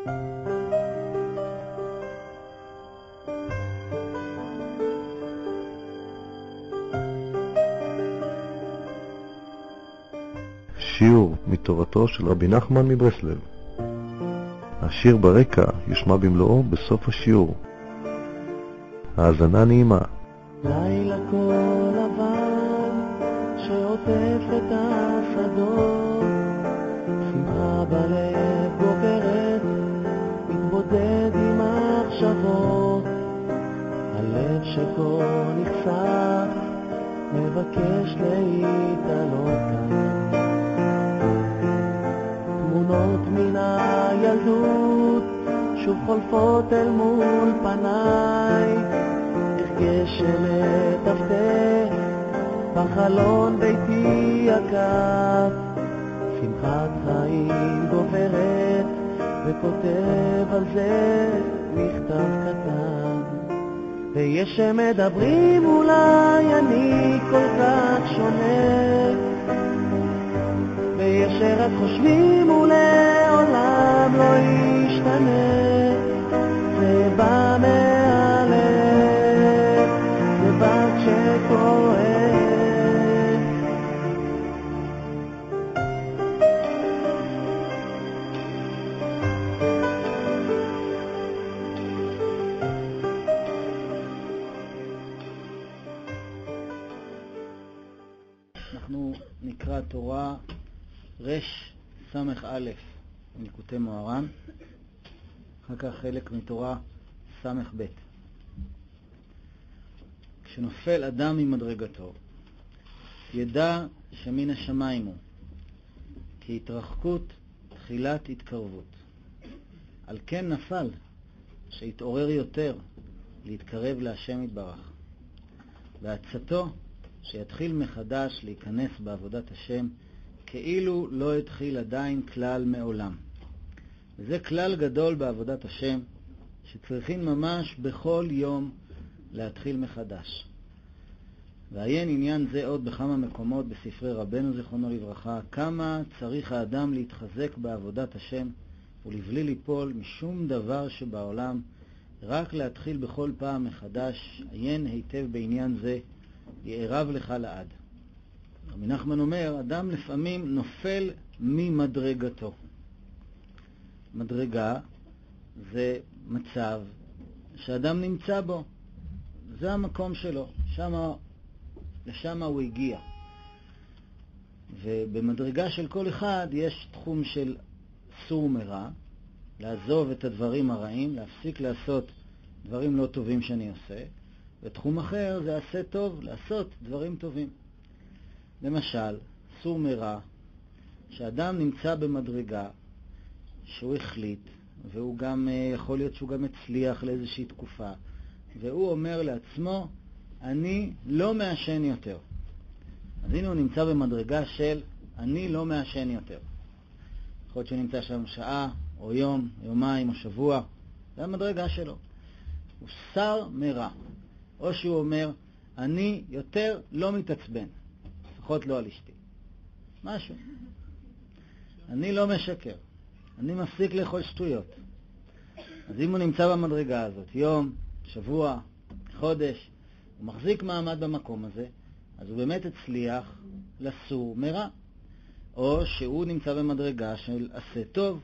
שיעור מתורתו של רבי נחמן מברסלב. השיר ברקע יושמע במלואו בסוף השיעור. האזנה נעימה. לילה כל לבן שעוטף את השדות, שמחה בלב גוברת, מתבודד עם מחשבות, הלב שכה נחשף מבקש להתעלות כאן. תמונות מן הילדות שוב חולפות אל מול פניי, איך גשם מטפטף בחלון ביתי הקט, שמחת חיים גוברת וכותב על זה מכתב קטן. ויש שמדברים אולי אני כל כך שונה, ויש שרק חושבים ולעולם לא ישתנה. זה בא מהלב, זה בא כשכואב. אנחנו נקרא תורה רש סמך א' מליקוטי מוהר"ן, אחר כך חלק מתורה סמך ב'. כשנופל אדם ממדרגתו, ידע שמן השמיים הוא, כי התרחקות תחילת התקרבות. על כן נפל, שהתעורר יותר להתקרב להשם יתברך, ועצתו שיתחיל מחדש להיכנס בעבודת השם כאילו לא התחיל עדיין כלל מעולם. וזה כלל גדול בעבודת השם, שצריכים ממש בכל יום להתחיל מחדש. ועיין עניין זה עוד בכמה מקומות בספרי רבנו זיכרונו לברכה, כמה צריך האדם להתחזק בעבודת השם ולבלי ליפול משום דבר שבעולם, רק להתחיל בכל פעם מחדש. עיין היטב בעניין זה, יערב לך לעד. רבי נחמן אומר, אדם לפעמים נופל ממדרגתו. מדרגה זה מצב שאדם נמצא בו, זה המקום שלו, לשם הוא הגיע. ובמדרגה של כל אחד יש תחום של סור מרע, לעזוב את הדברים הרעים, להפסיק לעשות דברים לא טובים שאני עושה, ותחום אחר זה עשה טוב, לעשות דברים טובים. למשל, סור מרע, שאדם נמצא במדרגה שהוא החליט, והוא גם יכול להיות שהוא גם הצליח לאיזושהי תקופה, והוא אומר לעצמו, אני לא מעשן יותר. אז הנה הוא נמצא במדרגה של אני לא מעשן יותר. יכול להיות שהוא נמצא שם שעה, או יום, יומיים, או שבוע, זה המדרגה שלו. הוא סר מרע. או שהוא אומר, אני יותר לא מתעצבן, לפחות לא על אשתי. משהו. אני לא משקר. אני מפסיק לאכול שטויות. אז אם הוא נמצא במדרגה הזאת, יום, שבוע, חודש, הוא מחזיק מעמד במקום הזה, אז הוא באמת הצליח לסור מרע. או שהוא נמצא במדרגה של עשה טוב.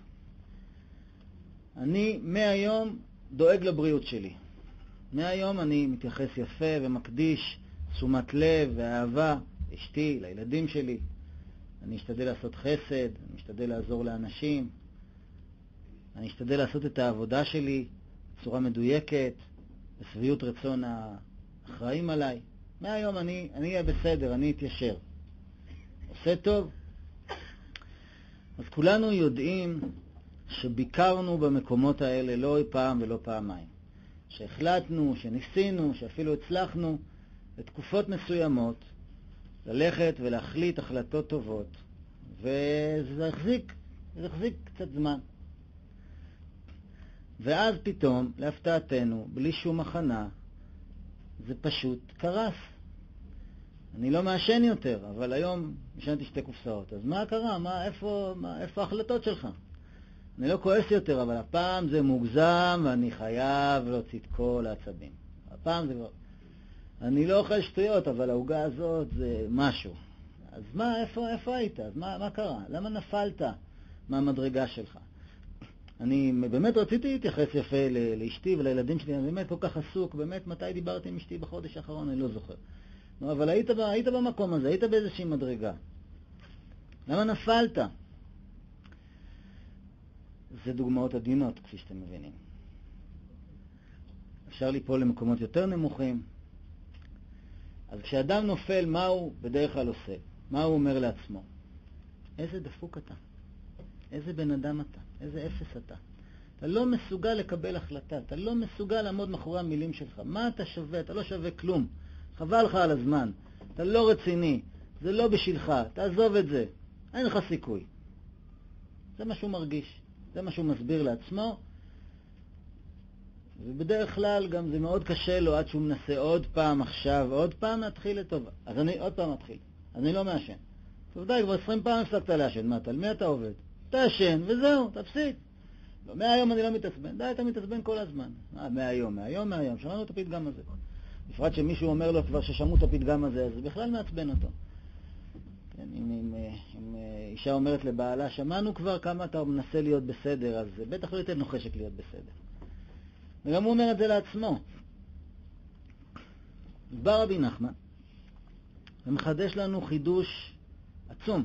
אני מהיום דואג לבריאות שלי. מהיום אני מתייחס יפה ומקדיש תשומת לב ואהבה לאשתי, לילדים שלי. אני אשתדל לעשות חסד, אני אשתדל לעזור לאנשים. אני אשתדל לעשות את העבודה שלי בצורה מדויקת, בסביעות רצון האחראים עליי. מהיום אני אהיה בסדר, אני אתיישר. עושה טוב. אז כולנו יודעים שביקרנו במקומות האלה לא פעם ולא פעמיים. שהחלטנו, שניסינו, שאפילו הצלחנו בתקופות מסוימות ללכת ולהחליט החלטות טובות, וזה החזיק קצת זמן. ואז פתאום, להפתעתנו, בלי שום הכנה, זה פשוט קרס. אני לא מעשן יותר, אבל היום עישנתי 2 קופסאות. אז מה קרה? איפה ההחלטות שלך? אני לא כועס יותר, אבל הפעם זה מוגזם ואני חייב להוציא את כל העצבים. הפעם זה כבר... אני לא אוכל שטויות, אבל ההוגה הזאת זה משהו. אז מה, איפה היית? אז מה קרה? למה נפלת מהמדרגה שלך? אני באמת רציתי להתייחס יפה לאשתי ולילדים שלי, אני באמת כל כך עסוק, באמת מתי דיברתי עם אשתי בחודש האחרון, אני לא זוכר. נו, אבל היית במקום הזה, היית באיזושהי מדרגה. למה נפלת? זה דוגמאות עדינות, כפי שאתם מבינים. אפשר ליפול למקומות יותר נמוכים. אז כשאדם נופל, מה הוא בדרך כלל עושה? מה הוא אומר לעצמו? איזה דפוק אתה? איזה בן אדם אתה? איזה אפס אתה? אתה לא מסוגל לקבל החלטה, אתה לא מסוגל לעמוד מאחורי המילים שלך. מה אתה שווה? אתה לא שווה כלום. חבל לך על הזמן. אתה לא רציני. זה לא בשבילך. תעזוב את זה. אין לך סיכוי. זה מה שהוא מרגיש. זה מה שהוא מסביר לעצמו. ובדרך כלל גם זה מאוד קשה לו עד שהוא מנסה עוד פעם עכשיו, עוד פעם להתחיל לטוב. אז אני עוד פעם מתחיל. אני לא מעשן. טוב די, כבר 20 פעם הפסקת לעשן. מה, על מי אתה עובד? תעשן וזהו, תפסיק. לא, מהיום אני לא מתעצבן. די, אתה מתעצבן כל הזמן. מהיום. שמענו את הפתגם הזה. בפרט שמישהו אומר לו כבר ששמעו את הפתגם הזה, אז זה בכלל מעצבן אותו. כן, אם אישה אומרת לבעלה, שמענו כבר כמה אתה מנסה להיות בסדר, אז בטח לא ייתן לו חשק להיות בסדר. וגם הוא אומר את זה לעצמו. בא רבי נחמן ומחדש לנו חידוש עצום.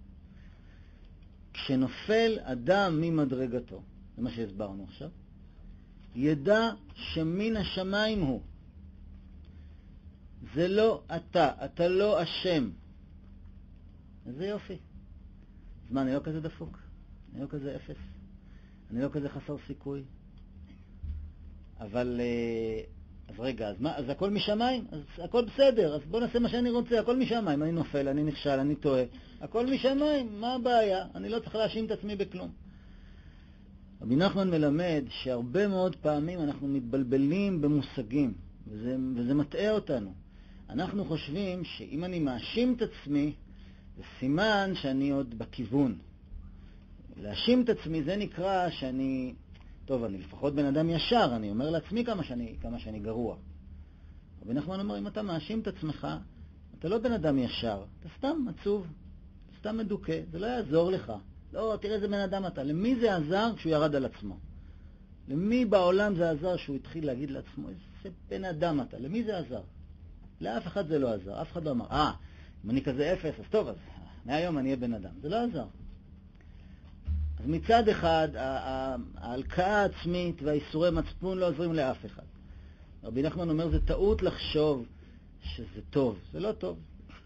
כשנופל אדם ממדרגתו, זה מה שהסברנו עכשיו, ידע שמן השמיים הוא. זה לא אתה לא אשם. איזה יופי. אז מה, אני לא כזה דפוק, אני לא כזה אפס, אני לא כזה חסר סיכוי. אבל, אז רגע, אז הכל משמיים? אז הכל בסדר, אז בוא נעשה מה שאני רוצה, הכל משמיים. אני נופל, אני נכשל, אני טועה. הכל משמיים, מה הבעיה? אני לא צריך להאשים את עצמי בכלום. רבי נחמן מלמד שהרבה מאוד פעמים אנחנו מתבלבלים במושגים, וזה מטעה אותנו. אנחנו חושבים שאם אני מאשים את עצמי, זה סימן שאני עוד בכיוון. להאשים את עצמי זה נקרא שאני... טוב, אני לפחות בן אדם ישר, אני אומר לעצמי כמה שאני גרוע. רבי נחמן אומר, אם אתה מאשים את עצמך, אתה לא בן אדם ישר, אתה סתם עצוב, סתם מדוכא, זה לא יעזור לך. לא, תראה איזה בן אדם אתה. למי זה עזר כשהוא ירד על עצמו? למי בעולם זה עזר שהוא התחיל להגיד לעצמו, איזה בן אדם אתה? למי זה עזר? לאף אחד זה לא עזר, אף אחד לא אמר, אם אני כזה אפס, אז טוב, אז מהיום אני אהיה בן אדם. זה לא עזר. אז מצד אחד, ההלקאה העצמית והאיסורי מצפון לא עוזרים לאף אחד. רבי נחמן אומר, זה טעות לחשוב שזה טוב. זה לא טוב.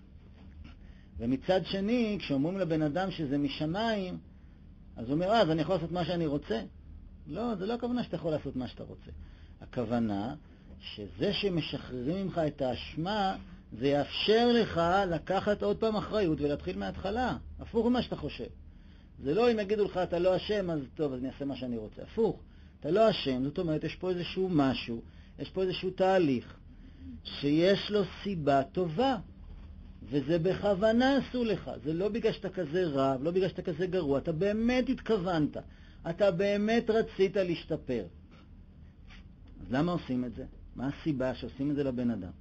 ומצד שני, כשאומרים לבן אדם שזה משמיים, אז הוא אומר, אז אני יכול לעשות מה שאני רוצה? לא, זה לא הכוונה שאתה יכול לעשות מה שאתה רוצה. הכוונה שזה שמשחררים ממך את האשמה, זה יאפשר לך לקחת עוד פעם אחריות ולהתחיל מההתחלה. הפוך ממה שאתה חושב. זה לא אם יגידו לך אתה לא אשם, אז טוב, אז אני אעשה מה שאני רוצה. הפוך, אתה לא אשם, זאת אומרת, יש פה איזשהו משהו, יש פה איזשהו תהליך, שיש לו סיבה טובה, וזה בכוונה עשו לך. זה לא בגלל שאתה כזה רב, לא בגלל שאתה כזה גרוע, אתה באמת התכוונת, אתה באמת רצית להשתפר. אז למה עושים את זה? מה הסיבה שעושים את זה לבן אדם?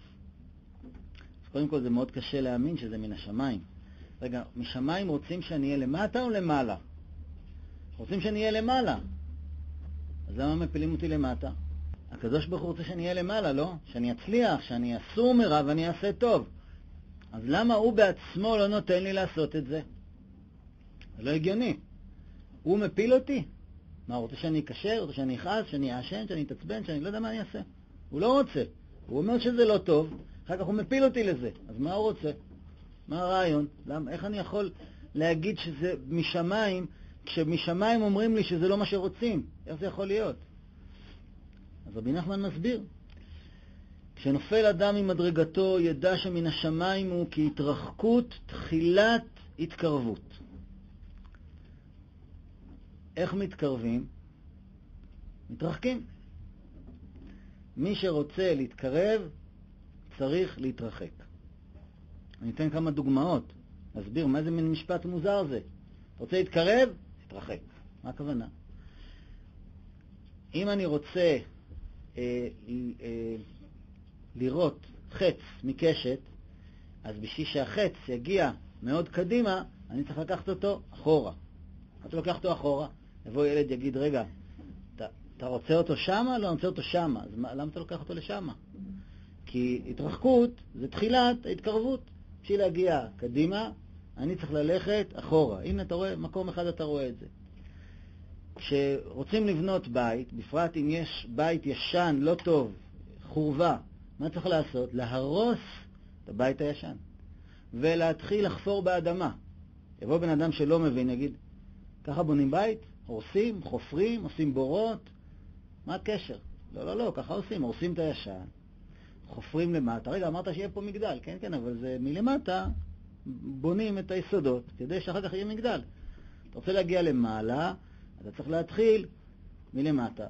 אז קודם כל זה מאוד קשה להאמין שזה מן השמיים. רגע, משמיים רוצים שאני אהיה למטה או למעלה? רוצים שאני אהיה למעלה. אז למה מפילים אותי למטה? הקדוש ברוך הוא רוצה שאני אהיה למעלה, לא? שאני אצליח, שאני אסור מרע ואני אעשה טוב. אז למה הוא בעצמו לא נותן לי לעשות את זה? זה לא הגיוני. הוא מפיל אותי. מה, הוא רוצה שאני אקשר, רוצה שאני אכעס, שאני אעשן, שאני אתעצבן, שאני לא יודע מה אני אעשה. הוא לא רוצה. הוא אומר שזה לא טוב, אחר כך הוא מפיל אותי לזה. אז מה הוא רוצה? מה הרעיון? למה? איך אני יכול להגיד שזה משמיים, כשמשמיים אומרים לי שזה לא מה שרוצים? איך זה יכול להיות? אז רבי נחמן מסביר. כשנופל אדם ממדרגתו, ידע שמן השמיים הוא כהתרחקות תחילת התקרבות. איך מתקרבים? מתרחקים. מי שרוצה להתקרב, צריך להתרחק. אני אתן כמה דוגמאות. נסביר מה זה מין משפט מוזר זה. אתה רוצה להתקרב? תתרחק. מה הכוונה? אם אני רוצה לראות חץ מקשת, אז בשביל שהחץ יגיע מאוד קדימה, אני צריך לקחת אותו אחורה. אתה לוקח אותו אחורה, יבוא ילד יגיד, רגע, אתה רוצה אותו שמה? לא, אני רוצה אותו שמה. אז למה אתה לוקח אותו לשמה? כי התרחקות זה תחילת ההתקרבות. בשביל להגיע קדימה, אני צריך ללכת אחורה. הנה אתה רואה, מקום אחד אתה רואה את זה. כשרוצים לבנות בית, בפרט אם יש בית ישן, לא טוב, חורבה, מה צריך לעשות? להרוס את הבית הישן. ולהתחיל לחפור באדמה. יבוא בן אדם שלא מבין, יגיד, ככה בונים בית? הורסים, חופרים, עושים בורות? מה הקשר? לא, ככה עושים, הורסים את הישן, חופרים למטה. רגע, אמרת שיהיה פה מגדל, כן, אבל זה מלמטה בונים את היסודות, כדי שאחר כך יהיה מגדל. אתה רוצה להגיע למעלה, אתה צריך להתחיל מלמטה.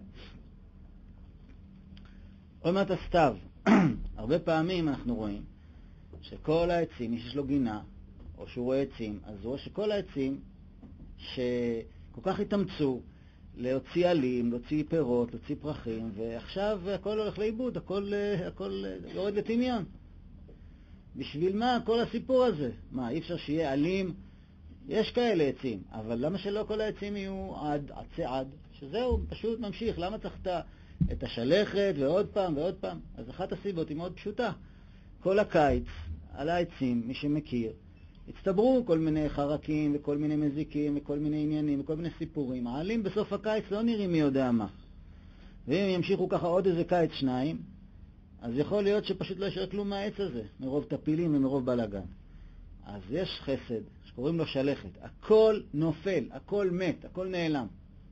עוד מעט הסתיו. הרבה פעמים אנחנו רואים שכל העצים, מי שיש לו גינה, או שהוא רואה עצים, אז הוא רואה שכל העצים שכל כך התאמצו להוציא עלים, להוציא פירות, להוציא פרחים, ועכשיו הכל הולך לאיבוד, הכל יורד לטמיון. בשביל מה כל הסיפור הזה? מה, אי אפשר שיהיה עלים? יש כאלה עצים, אבל למה שלא כל העצים יהיו עצי עד? שזהו, פשוט ממשיך. למה צריך את השלכת ועוד פעם ועוד פעם? אז אחת הסיבות היא מאוד פשוטה. כל הקיץ על העצים, מי שמכיר, הצטברו כל מיני חרקים וכל מיני מזיקים וכל מיני עניינים וכל מיני סיפורים. העלים בסוף הקיץ לא נראים מי יודע מה. ואם ימשיכו ככה עוד איזה קיץ שניים, אז יכול להיות שפשוט לא יישאר כלום מהעץ הזה, מרוב טפילים ומרוב בלגן. אז יש חסד שקוראים לו שלכת. הכל נופל, הכל מת, הכל נעלם.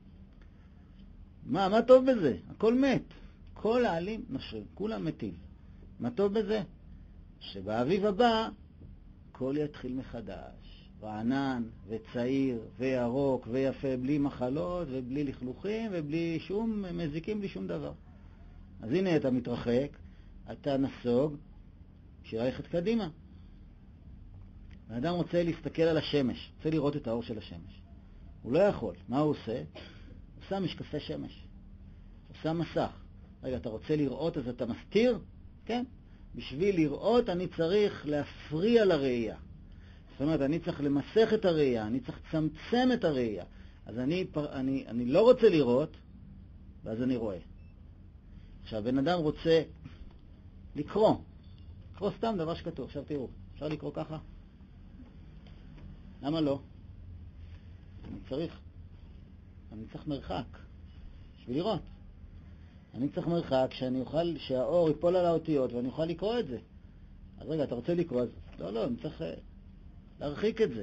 מה טוב בזה? הכל מת. כל העלים נושרים, כולם מתים. מה טוב בזה? שבאביב הבא הכל יתחיל מחדש. רענן וצעיר וירוק ויפה, בלי מחלות ובלי לכלוכים ובלי שום מזיקים, בלי שום דבר. אז הנה אתה מתרחק, אתה נסוג, בשביל ללכת קדימה. האדם רוצה להסתכל על השמש, רוצה לראות את האור של השמש. הוא לא יכול. מה הוא עושה? הוא שם משקפי שמש. הוא שם מסך. רגע, אתה רוצה לראות אז אתה מסתיר? כן. בשביל לראות אני צריך להפריע לראייה. זאת אומרת, אני צריך למסך את הראייה, אני צריך לצמצם את הראייה. אז אני לא רוצה לראות, ואז אני רואה. עכשיו, בן אדם רוצה לקרוא סתם דבר שכתוב. עכשיו תראו, אפשר לקרוא ככה? למה לא? אני צריך מרחק בשביל לראות. אני צריך מרחק שהאור ייפול על האותיות ואני אוכל לקרוא את זה. אז רגע, אתה רוצה לקרוא? אז לא, אני צריך להרחיק את זה.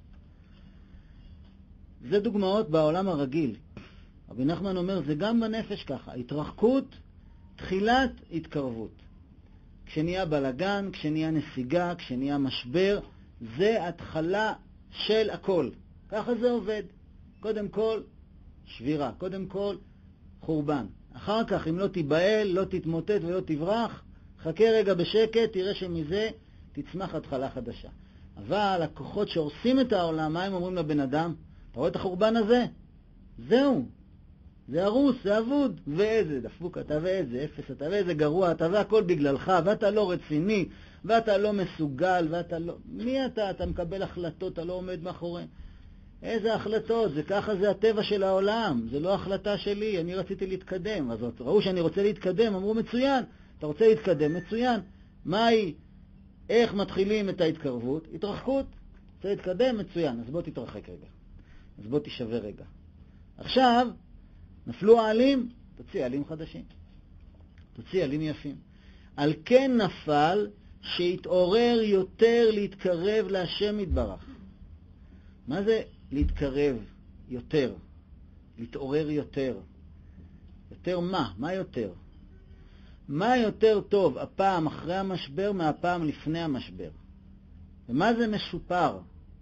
זה דוגמאות בעולם הרגיל. רבי נחמן אומר, זה גם בנפש ככה. התרחקות, תחילת התקרבות. כשנהיה בלגן, כשנהיה נסיגה, כשנהיה משבר, זה התחלה של הכל. ככה זה עובד. קודם כל, שבירה. קודם כל, חורבן. אחר כך, אם לא תיבהל, לא תתמוטט ולא תברח, חכה רגע בשקט, תראה שמזה תצמח התחלה חדשה. אבל הכוחות שהורסים את העולם, מה הם אומרים לבן אדם? אתה רואה את החורבן הזה? זהו. זה הרוס, זה אבוד. ואיזה דפוק אתה, ואיזה אפס אתה, ואיזה גרוע אתה, והכל בגללך, ואתה לא רציני, ואתה לא מסוגל, ואתה לא... מי אתה? אתה מקבל החלטות, אתה לא עומד מאחוריהם. איזה החלטות? זה ככה, זה הטבע של העולם. זה לא החלטה שלי, אני רציתי להתקדם. אז ראו שאני רוצה להתקדם, אמרו מצוין. אתה רוצה להתקדם, מצוין. מהי? איך מתחילים את ההתקרבות? התרחקות. רוצה להתקדם, מצוין. אז בוא תתרחק רגע. אז בוא תשווה רגע. עכשיו, נפלו העלים, תוציא עלים חדשים. תוציא עלים יפים. על כן נפל שהתעורר יותר להתקרב להשם יתברך. מה זה להתקרב יותר? להתעורר יותר. יותר מה? מה יותר? מה יותר טוב הפעם אחרי המשבר מהפעם לפני המשבר? ומה זה משופר?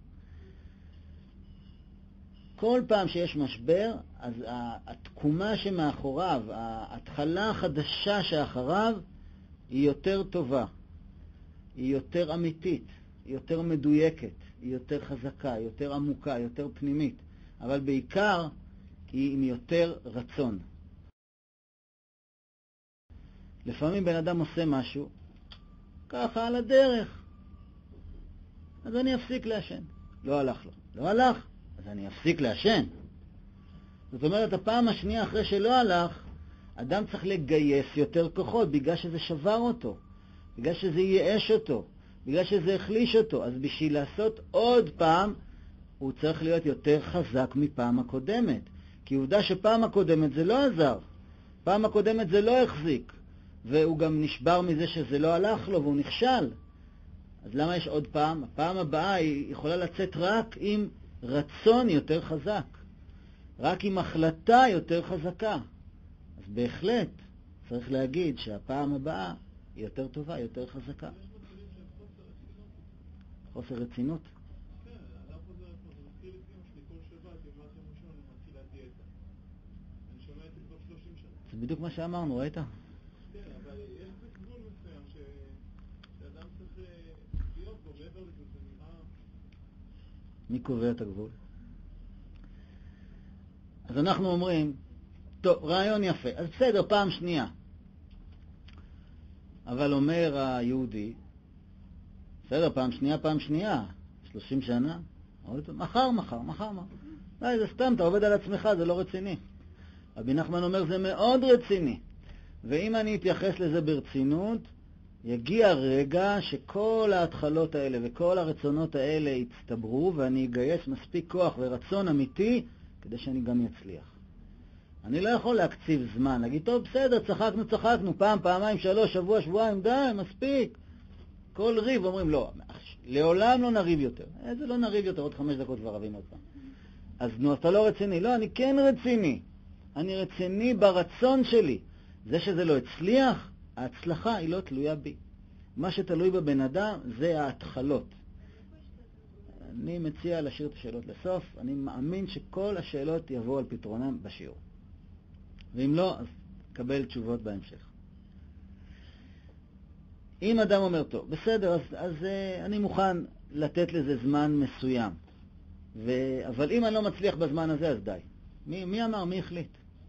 כל פעם שיש משבר, אז התקומה שמאחוריו, ההתחלה החדשה שאחריו, היא יותר טובה, היא יותר אמיתית, היא יותר מדויקת, היא יותר חזקה, היא יותר עמוקה, היא יותר פנימית. אבל בעיקר, היא עם יותר רצון. לפעמים בן אדם עושה משהו, ככה על הדרך, אז אני אפסיק לעשן. לא הלך לו. לא הלך, אז אני אפסיק לעשן. זאת אומרת, הפעם השנייה אחרי שלא הלך, אדם צריך לגייס יותר כוחות, בגלל שזה שבר אותו, בגלל שזה ייאש אותו, בגלל שזה החליש אותו. אז בשביל לעשות עוד פעם, הוא צריך להיות יותר חזק מפעם הקודמת. כי עובדה שפעם הקודמת זה לא עזר. פעם הקודמת זה לא החזיק. והוא גם נשבר מזה שזה לא הלך לו והוא נכשל. אז למה יש עוד פעם? הפעם הבאה היא יכולה לצאת רק עם רצון יותר חזק. רק עם החלטה יותר חזקה. אז בהחלט צריך להגיד שהפעם הבאה היא יותר טובה, יותר חזקה. חוסר רצינות. זה בדיוק מה שאמרנו, ראית? כן, אבל יש גבול מסוים שאדם צריך להיות בו, מעבר לזה, זה נראה... מי קובע את הגבול? אז אנחנו אומרים, טוב, רעיון יפה, אז בסדר, פעם שנייה. אבל אומר היהודי, בסדר, פעם שנייה, 30 שנה, מחר. לא, זה סתם, אתה עובד על עצמך, זה לא רציני. רבי נחמן אומר, זה מאוד רציני. ואם אני אתייחס לזה ברצינות, יגיע רגע שכל ההתחלות האלה וכל הרצונות האלה יצטברו, ואני אגייס מספיק כוח ורצון אמיתי, כדי שאני גם אצליח. אני לא יכול להקציב זמן, להגיד, טוב, בסדר, צחקנו, פעם, פעמיים, 3, שבוע, שבועיים, די, מספיק. כל ריב אומרים, לא, לעולם לא נריב יותר. איזה לא נריב יותר, עוד 5 דקות כבר רבים עוד פעם. אז נו, אתה לא רציני. לא, אני כן רציני. אני רציני ברצון שלי. זה שזה לא הצליח, ההצלחה היא לא תלויה בי. מה שתלוי בבן אדם זה ההתחלות. אני מציע להשאיר את השאלות לסוף. אני מאמין שכל השאלות יבואו על פתרונם בשיעור. ואם לא, אז קבל תשובות בהמשך. אם אדם אומר, טוב, בסדר, אז אני מוכן לתת לזה זמן מסוים. אבל אם אני לא מצליח בזמן הזה, אז די. מי אמר? מי החליט?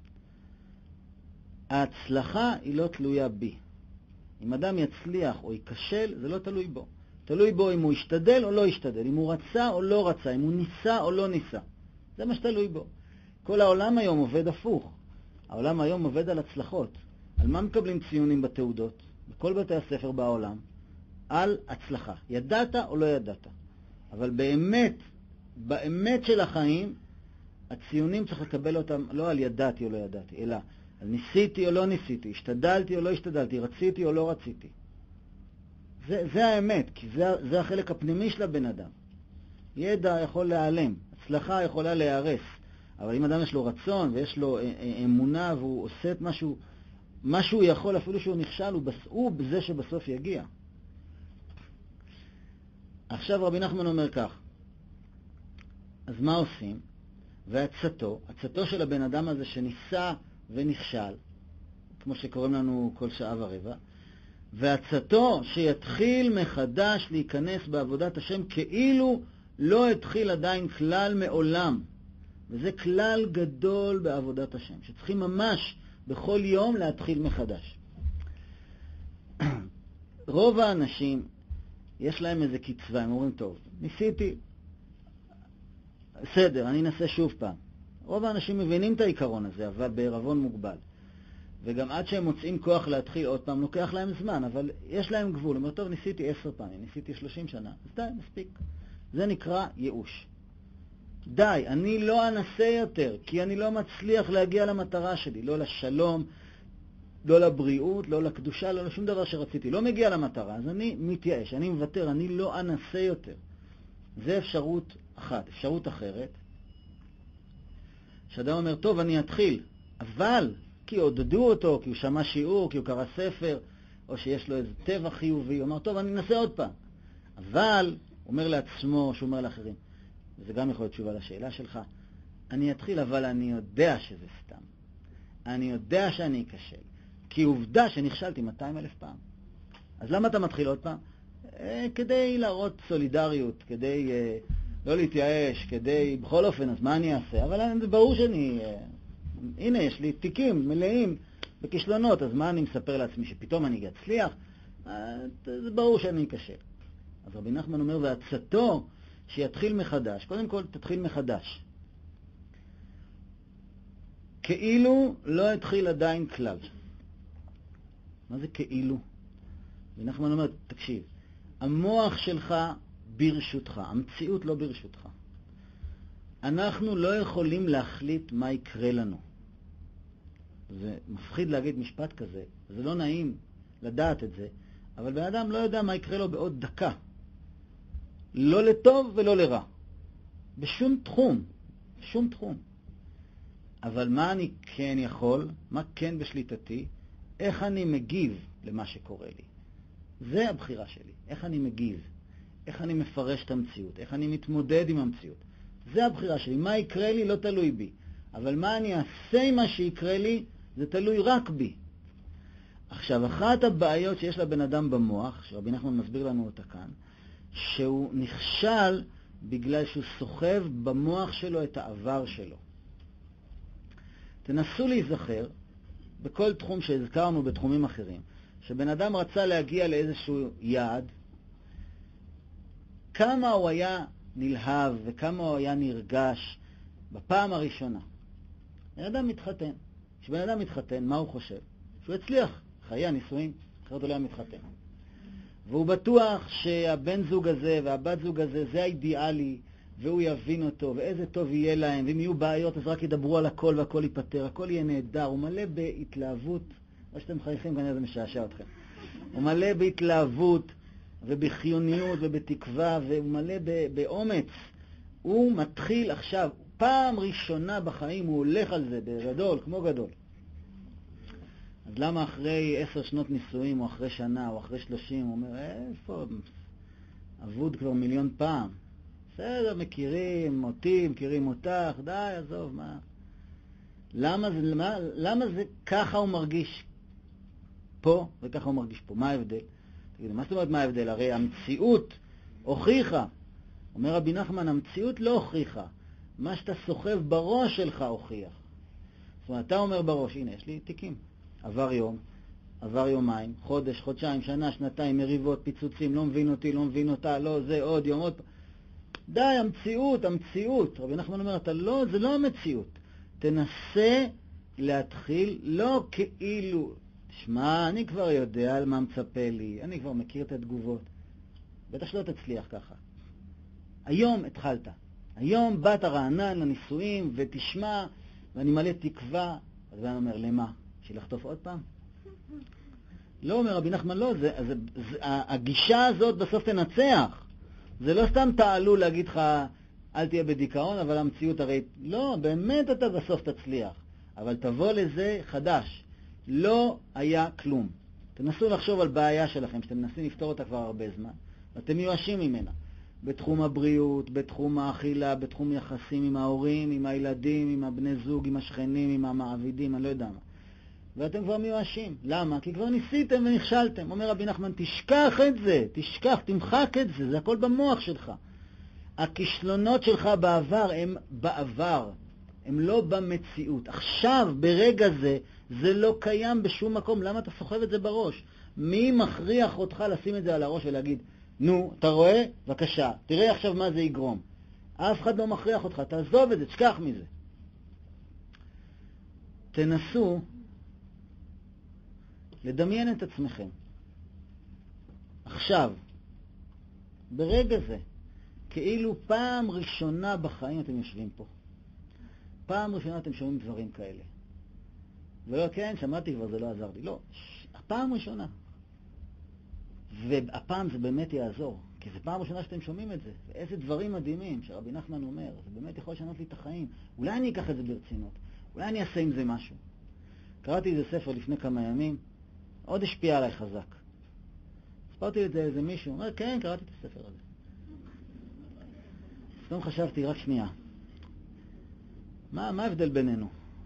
ההצלחה היא לא תלויה בי. אם אדם יצליח או ייכשל, זה לא תלוי בו. תלוי בו אם הוא ישתדל או לא ישתדל, אם הוא רצה או לא רצה, אם הוא ניסה או לא ניסה. זה מה שתלוי בו. כל העולם היום עובד הפוך. העולם היום עובד על הצלחות. על מה מקבלים ציונים בתעודות? בכל בתי הספר בעולם. על הצלחה. ידעת או לא ידעת. אבל באמת של החיים, הציונים צריך לקבל אותם לא על ידעתי או לא ידעתי, אלא על ניסיתי או לא ניסיתי, השתדלתי או לא השתדלתי, רציתי או לא רציתי. זה האמת, כי זה החלק הפנימי של הבן אדם. ידע יכול להיעלם, הצלחה יכולה להיהרס, אבל אם אדם יש לו רצון ויש לו אמונה והוא עושה את מה שהוא יכול, אפילו שהוא נכשל, הוא בזה שבסוף יגיע. עכשיו רבי נחמן אומר כך, אז מה עושים? והצתו של הבן אדם הזה שניסה ונכשל, כמו שקוראים לנו כל שעה ורבע, והצתו שיתחיל מחדש להיכנס בעבודת השם כאילו לא התחיל עדיין כלל מעולם. וזה כלל גדול בעבודת השם, שצריכים ממש בכל יום להתחיל מחדש. רוב האנשים יש להם איזה קצבה, הם אומרים, טוב, ניסיתי, בסדר, אני אנסה שוב פעם. רוב האנשים מבינים את העיקרון הזה, אבל בערבון מוגבל. וגם עד שהם מוצאים כוח להתחיל עוד פעם, לוקח להם זמן, אבל יש להם גבול. אומר, טוב, ניסיתי 10 פעמים, ניסיתי 30 שנה, אז די, מספיק. זה נקרא ייאוש. די, אני לא אנסה יותר, כי אני לא מצליח להגיע למטרה שלי, לא לשלום, לא לבריאות, לא לקדושה, לא לשום דבר שרציתי. לא מגיע למטרה, אז אני מתייאש, אני מוותר, אני לא אנסה יותר. זה אפשרות אחת. אפשרות אחרת, שאדם אומר, טוב, אני אתחיל, אבל כי עודדו אותו, כי הוא שמע שיעור, כי הוא קרא ספר, או שיש לו איזה טבע חיובי, הוא אומר, טוב, אני אנסה עוד פעם. אבל, הוא אומר לעצמו, שהוא אומר לאחרים, וזה גם יכול להיות תשובה לשאלה שלך, אני אתחיל, אבל אני יודע שזה סתם. אני יודע שאני אכשל. כי עובדה שנכשלתי 200,000 פעם. אז למה אתה מתחיל עוד פעם? כדי להראות סולידריות, כדי לא להתייאש כדי, בכל אופן, אז מה אני אעשה? אבל זה ברור שאני, הנה, יש לי תיקים מלאים בכישלונות, אז מה אני מספר לעצמי, שפתאום אני אצליח? זה ברור שאני אכשל. אז רבי נחמן אומר, ועצתו שיתחיל מחדש. קודם כל, תתחיל מחדש. כאילו לא התחיל עדיין כלל. מה זה כאילו? רבי נחמן אומר, תקשיב, המוח שלך ברשותך, המציאות לא ברשותך. אנחנו לא יכולים להחליט מה יקרה לנו. זה מפחיד להגיד משפט כזה, זה לא נעים לדעת את זה, אבל בן אדם לא יודע מה יקרה לו בעוד דקה. לא לטוב ולא לרע. בשום תחום. בשום תחום. אבל מה אני כן יכול, מה כן בשליטתי, איך אני מגיב למה שקורה לי. זה הבחירה שלי. איך אני מגיב. איך אני מפרש את המציאות. איך אני מתמודד עם המציאות. זה הבחירה שלי. מה יקרה לי לא תלוי בי. אבל מה אני אעשה עם מה שיקרה לי, זה תלוי רק בי. עכשיו, אחת הבעיות שיש לבן אדם במוח, שרבי נחמן מסביר לנו אותה כאן, שהוא נכשל בגלל שהוא סוחב במוח שלו את העבר שלו. תנסו להיזכר, בכל תחום שהזכרנו בתחומים אחרים, שבן אדם רצה להגיע לאיזשהו יעד, כמה הוא היה נלהב וכמה הוא היה נרגש בפעם הראשונה. בן אדם מתחתן. כשבן אדם מתחתן, מה הוא חושב? שהוא הצליח, חיי הנישואים, אחרת הוא לא היה מתחתן. והוא בטוח שהבן זוג הזה והבת זוג הזה זה האידיאלי, והוא יבין אותו, ואיזה טוב יהיה להם, ואם יהיו בעיות אז רק ידברו על הכל והכל ייפטר, הכל יהיה נהדר. הוא מלא בהתלהבות, מה שאתם חייכים כנראה זה משעשע אתכם. הוא מלא בהתלהבות ובחיוניות ובתקווה, והוא מלא באומץ. הוא מתחיל עכשיו, פעם ראשונה בחיים הוא הולך על זה בגדול, כמו גדול. אז למה אחרי 10 שנות נישואים, או אחרי שנה, או אחרי 30, הוא אומר, איפה? עבוד כבר מיליון פעם. בסדר, מכירים אותי, מכירים אותך, די, עזוב, מה? למה זה ככה הוא מרגיש פה, וככה הוא מרגיש פה? מה ההבדל? תגידו, מה זאת אומרת מה ההבדל? הרי המציאות הוכיחה. אומר רבי נחמן, המציאות לא הוכיחה. מה שאתה סוחב בראש שלך הוכיח. זאת אומרת, אתה אומר בראש, הנה, יש לי תיקים. עבר יום, עבר יומיים, חודש, חודשיים, שנה, שנתיים, מריבות, פיצוצים, לא מבין אותי, לא מבין אותה, לא, זה עוד יום, עוד... די, המציאות. רבי נחמן אומר, זה לא המציאות. תנסה להתחיל, לא כאילו, תשמע, אני כבר יודע על מה מצפה לי, אני כבר מכיר את התגובות. בטח שלא תצליח ככה. היום התחלת. היום באת רענן לנישואים, ותשמע, ואני מלא תקווה. אז אני אומר, למה? בשביל לחטוף עוד פעם? לא, אומר רבי נחמן, לא, הגישה הזאת בסוף תנצח. זה לא סתם תעלו להגיד לך, אל תהיה בדיכאון, אבל המציאות הרי... לא, באמת אתה בסוף תצליח. אבל תבוא לזה חדש. לא היה כלום. תנסו לחשוב על בעיה שלכם, שאתם מנסים לפתור אותה כבר הרבה זמן, ואתם מיואשים ממנה. בתחום הבריאות, בתחום האכילה, בתחום יחסים עם ההורים, עם הילדים, עם הבני זוג, עם השכנים, עם המעבידים, אני לא יודע מה. ואתם כבר מיואשים. למה? כי כבר ניסיתם ונכשלתם. אומר רבי נחמן, תשכח את זה, תמחק את זה, זה הכל במוח שלך. הכישלונות שלך בעבר הם בעבר, הם לא במציאות. עכשיו, ברגע זה, זה לא קיים בשום מקום. למה אתה סוחב את זה בראש? מי מכריח אותך לשים את זה על הראש ולהגיד, נו, אתה רואה? בבקשה, תראה עכשיו מה זה יגרום. אף אחד לא מכריח אותך, תעזוב את זה, תשכח מזה. תנסו לדמיין את עצמכם. עכשיו, ברגע זה, כאילו פעם ראשונה בחיים אתם יושבים פה. פעם ראשונה אתם שומעים דברים כאלה. ולא, כן, שמעתי כבר, זה לא עזר לי. לא, הפעם ראשונה. והפעם זה באמת יעזור, כי זה פעם ראשונה שאתם שומעים את זה. ואיזה דברים מדהימים שרבי נחמן אומר, זה באמת יכול לשנות לי את החיים. אולי אני אקח את זה ברצינות, אולי אני אעשה עם זה משהו. קראתי איזה ספר לפני כמה ימים, עוד השפיע עליי חזק. הספרתי את זה איזה מישהו, אומר, כן, קראתי את הספר הזה. פתאום חשבתי, רק שנייה, מה ההבדל בינינו?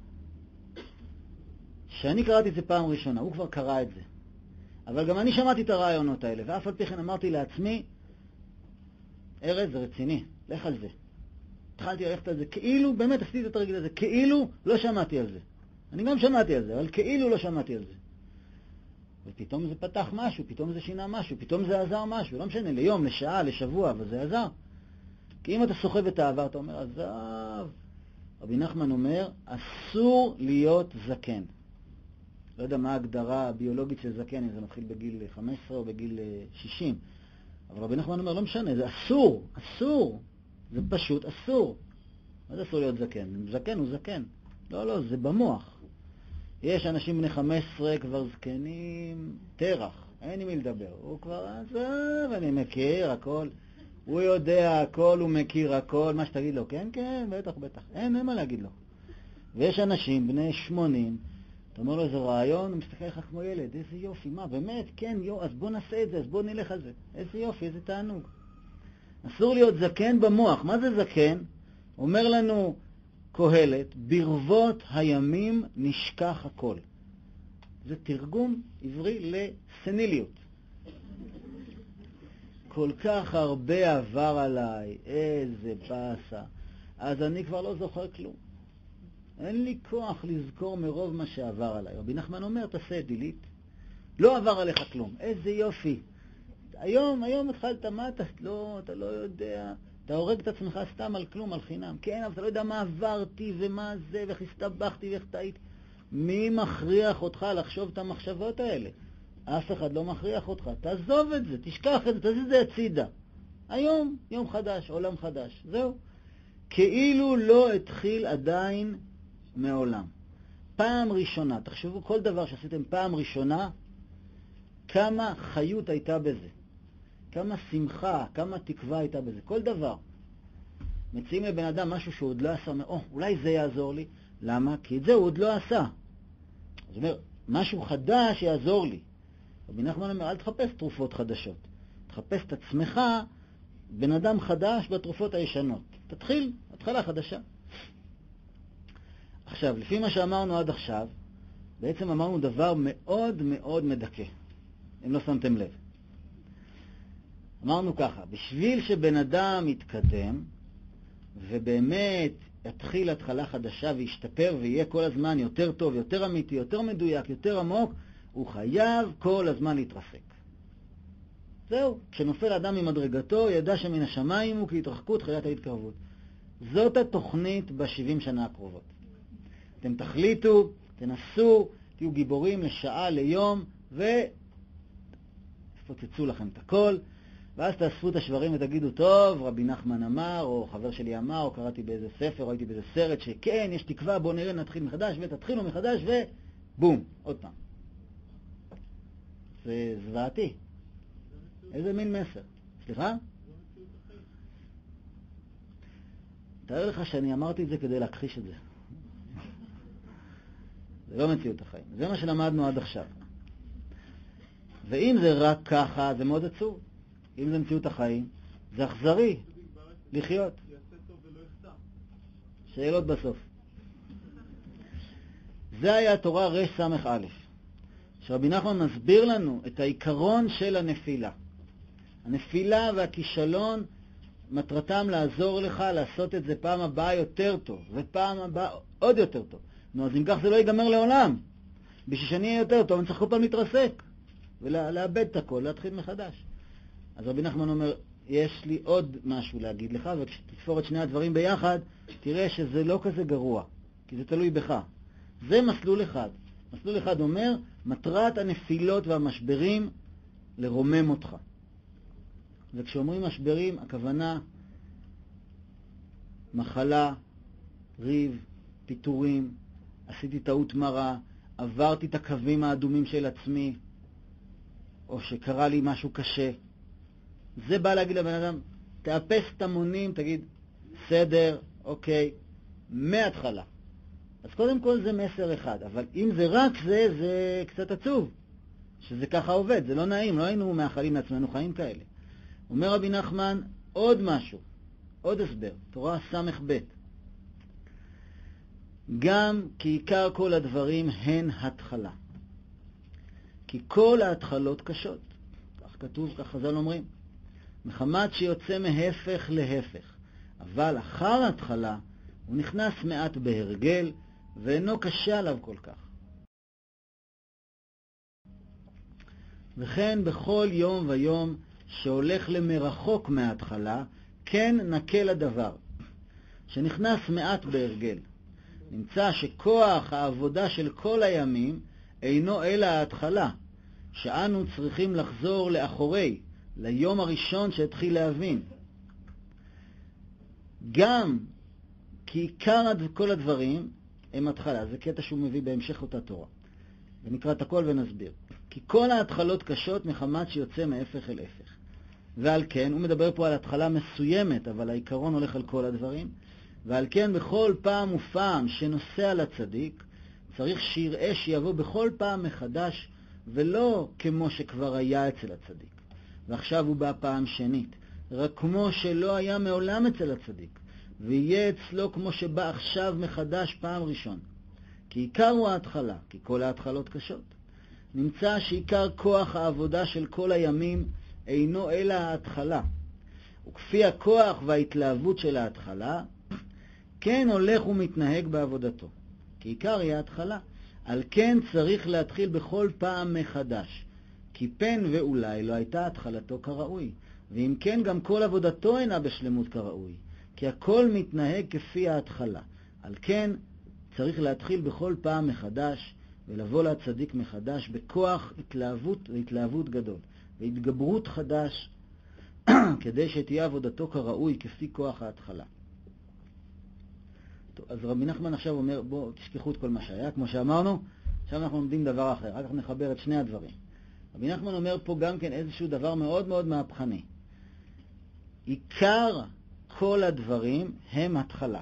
שאני קראתי את זה פעם ראשונה, הוא כבר קרא את זה. אבל גם אני שמעתי את הרעיונות האלה, ואף על פי כן אמרתי לעצמי, ארז, זה רציני. לך על זה. התחלתי ללכת על זה, כאילו, באמת עשיתי את התרגיל הזה, כאילו לא שמעתי על זה. אני גם שמעתי על זה, אבל כאילו לא שמעתי על זה. ופתאום זה פתח משהו, פתאום זה שינה משהו, פתאום זה עזר משהו, לא משנה, ליום, לשעה, לשבוע, אבל זה עזר. כי אם אתה סוחב את העבר, אתה אומר, עזב. רבי נחמן אומר, אסור להיות זקן. לא יודע מה ההגדרה הביולוגית של זקן, אם זה מתחיל בגיל 15 או בגיל 60. אבל רבי נחמן אומר, לא משנה, זה אסור, אסור. זה פשוט אסור. מה זה אסור להיות זקן? זקן הוא זקן. לא, זה במוח. יש אנשים בני 15 כבר זקנים, תרח, אין עם מי לדבר. הוא כבר עזב, אני מכיר הכל. הוא יודע הכל, הוא מכיר הכל. מה שתגיד לו, כן, בטח. אין מה להגיד לו. ויש אנשים בני 80, אתה אומר לו איזה רעיון, הוא מסתכל לך כמו ילד, איזה יופי, מה, באמת, כן, אז בוא נעשה את זה, אז בוא נלך על זה. איזה יופי, איזה תענוג. אסור להיות זקן במוח. מה זה זקן? אומר לנו קהלת, ברבות הימים נשכח הכל. זה תרגום עברי לסניליות. כל כך הרבה עבר עליי, איזה בסה, אז אני כבר לא זוכר כלום. אין לי כוח לזכור מרוב מה שעבר עליי. רבי נחמן אומר, תעשה דילית. לא עבר עליך כלום. איזה יופי. היום התחלת, מה אתה לא יודע. אתה הורג את עצמך סתם על כלום, על חינם. כן, אבל אתה לא יודע מה עברתי ומה זה, ואיך הסתבכתי ואיך טעיתי. מי מכריח אותך לחשוב את המחשבות האלה? אף אחד לא מכריח אותך. תעזוב את זה, תשכח את זה, תזיז את זה הצידה. היום, יום חדש, עולם חדש. זהו. כאילו לא התחיל עדיין מעולם. פעם ראשונה, תחשבו כל דבר שעשיתם פעם ראשונה, כמה חיות הייתה בזה. כמה שמחה, כמה תקווה הייתה בזה. כל דבר. מציעים לבן אדם משהו שהוא עוד לא עשה, אולי זה יעזור לי. למה? כי את זה הוא עוד לא עשה. זאת אומרת, משהו חדש יעזור לי. רבי נחמן אומר, אל תחפש תרופות חדשות. תחפש את עצמך, בן אדם חדש בתרופות הישנות. תתחיל, התחלה חדשה. עכשיו, לפי מה שאמרנו עד עכשיו, בעצם אמרנו דבר מאוד מאוד מדכא, אם לא שמתם לב. אמרנו ככה, בשביל שבן אדם יתקדם, ובאמת יתחיל התחלה חדשה וישתפר ויהיה כל הזמן יותר טוב, יותר אמיתי, יותר מדויק, יותר עמוק, הוא חייב כל הזמן להתרסק. זהו, כשנופל אדם ממדרגתו, ידע שמן השמיים הוא כהתרחקות חיית ההתקרבות. זאת התוכנית ב-70 שנה הקרובות. אתם תחליטו, תנסו, תהיו גיבורים לשעה, ליום, ופוצצו לכם את הכל, ואז תאספו את השברים ותגידו, טוב, רבי נחמן אמר, או חבר שלי אמר, או קראתי באיזה ספר, או הייתי באיזה סרט, שכן, יש תקווה, בואו נראה, נתחיל מחדש, ותתחילו מחדש, ובום, עוד פעם. זה זוועתי. איזה מין מסר? סליחה? תאר לך שאני אמרתי את זה כדי להכחיש את זה. זה לא מציאות החיים. זה מה שלמדנו עד עכשיו. ואם זה רק ככה, זה מאוד עצוב. אם זה מציאות החיים, זה אכזרי לחיות. שאלות בסוף. זה היה התורה רש סמך א'. שרבי נחמן מסביר לנו את העיקרון של הנפילה. הנפילה והכישלון מטרתם לעזור לך לעשות את זה פעם הבאה יותר טוב, ופעם הבאה עוד יותר טוב. נו, אז אם כך זה לא ייגמר לעולם. בשביל שאני אהיה יותר טוב, אני צריך כל פעם להתרסק, ולאבד את הכל, להתחיל מחדש. אז רבי נחמן אומר, יש לי עוד משהו להגיד לך, וכשתתפור את שני הדברים ביחד, תראה שזה לא כזה גרוע, כי זה תלוי בך. זה מסלול אחד. מסלול אחד אומר, מטרת הנפילות והמשברים לרומם אותך. וכשאומרים משברים, הכוונה מחלה, ריב, פיתורים, עשיתי טעות מרה, עברתי את הקווים האדומים של עצמי, או שקרה לי משהו קשה. זה בא להגיד לבן אדם, תאפס את המונים, תגיד, סדר, אוקיי, מההתחלה. אז קודם כל זה מסר אחד, אבל אם זה רק זה, זה קצת עצוב, שזה ככה עובד, זה לא נעים, לא היינו מאחלים לעצמנו חיים כאלה. אומר רבי נחמן, עוד משהו, עוד הסבר, תורה סמך ב'. גם כי עיקר כל הדברים הן התחלה. כי כל ההתחלות קשות. כך כתוב, כך חז"ל אומרים. מחמת שיוצא מהפך להפך. אבל אחר ההתחלה הוא נכנס מעט בהרגל, ואינו קשה עליו כל כך. וכן בכל יום ויום שהולך למרחוק מההתחלה, כן נקל הדבר, שנכנס מעט בהרגל. נמצא שכוח העבודה של כל הימים אינו אלא ההתחלה, שאנו צריכים לחזור לאחורי, ליום הראשון שהתחיל להבין. גם כי עיקר כל הדברים הם התחלה. זה קטע שהוא מביא בהמשך אותה תורה. ונקרא את הכל ונסביר. כי כל ההתחלות קשות מחמת שיוצא מהפך אל הפך. ועל כן, הוא מדבר פה על התחלה מסוימת, אבל העיקרון הולך על כל הדברים. ועל כן, בכל פעם ופעם שנוסע לצדיק, צריך שיראה שיבוא בכל פעם מחדש, ולא כמו שכבר היה אצל הצדיק. ועכשיו הוא בא פעם שנית, רק כמו שלא היה מעולם אצל הצדיק, ויהיה אצלו כמו שבא עכשיו מחדש פעם ראשון. כי עיקר הוא ההתחלה, כי כל ההתחלות קשות. נמצא שעיקר כוח העבודה של כל הימים אינו אלא ההתחלה. וכפי הכוח וההתלהבות של ההתחלה, כן הולך ומתנהג בעבודתו. כי עיקר היא ההתחלה. על כן צריך להתחיל בכל פעם מחדש. כי פן ואולי לא הייתה התחלתו כראוי. ואם כן גם כל עבודתו אינה בשלמות כראוי. כי הכל מתנהג כפי ההתחלה. על כן צריך להתחיל בכל פעם מחדש, ולבוא לצדיק מחדש בכוח התלהבות גדול, והתגברות חדש, כדי שתהיה עבודתו כראוי כפי כוח ההתחלה. טוב, אז רבי נחמן עכשיו אומר, בואו תשכחו את כל מה שהיה, כמו שאמרנו, עכשיו אנחנו לומדים דבר אחר, רק נחבר את שני הדברים. רבי נחמן אומר פה גם כן איזשהו דבר מאוד מאוד מהפכני. עיקר כל הדברים הם התחלה.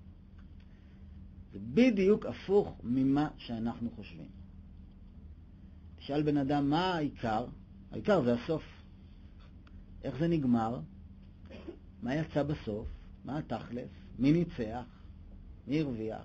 זה בדיוק הפוך ממה שאנחנו חושבים. תשאל בן אדם מה העיקר? העיקר זה הסוף. איך זה נגמר? מה יצא בסוף? מה התכלס? מי ניצח? מי הרוויח?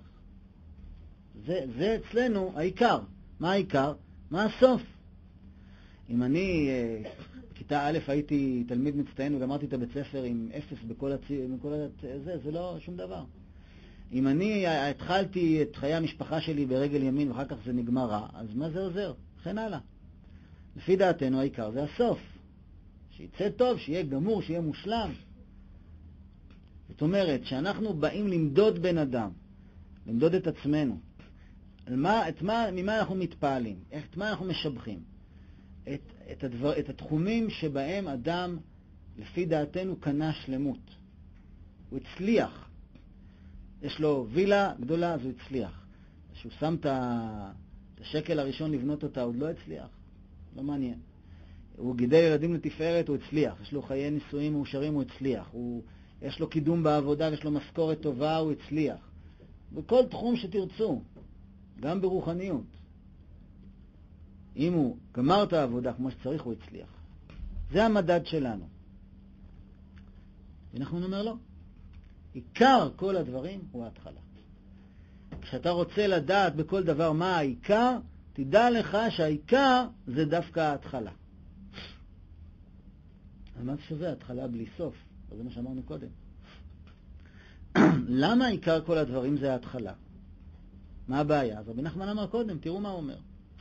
זה אצלנו העיקר. מה העיקר? מה הסוף? אם אני כיתה א' הייתי תלמיד מצטיין וגמרתי את הבית ספר עם 0 בכל זה לא שום דבר. אם אני התחלתי את חיי המשפחה שלי ברגל ימין ואחר כך זה נגמר רע, אז מה זה עוזר? וכן הלאה. לפי דעתנו העיקר זה הסוף. שיצא טוב, שיהיה גמור, שיהיה מושלם. זאת אומרת, שאנחנו באים למדוד בן אדם, למדוד את עצמנו, ממה אנחנו מתפעלים, את מה אנחנו משבחים, את התחומים שבהם אדם, לפי דעתנו, קנה שלמות. הוא הצליח. יש לו וילה גדולה, אז הוא הצליח. כשהוא שם את השקל הראשון לבנות אותה, עוד לא הצליח. לא מעניין. הוא גידל ילדים לתפארת, הוא הצליח. יש לו חיי נישואים מאושרים, הוא הצליח. יש לו קידום בעבודה, יש לו משכורת טובה, הוא הצליח. בכל תחום שתרצו, גם ברוחניות. אם הוא גמר את העבודה כמו שצריך, הוא הצליח. זה המדד שלנו. ואנחנו נאמר לו, עיקר כל הדברים הוא ההתחלה. כשאתה רוצה לדעת בכל דבר מה העיקר, תדע לך שהעיקר זה דווקא ההתחלה. אמרתי שזה התחלה בלי סוף, זה מה שאמרנו קודם. למה עיקר כל הדברים זה ההתחלה? מה הבעיה? אז רבי נחמן אמר קודם, תראו מה הוא אומר.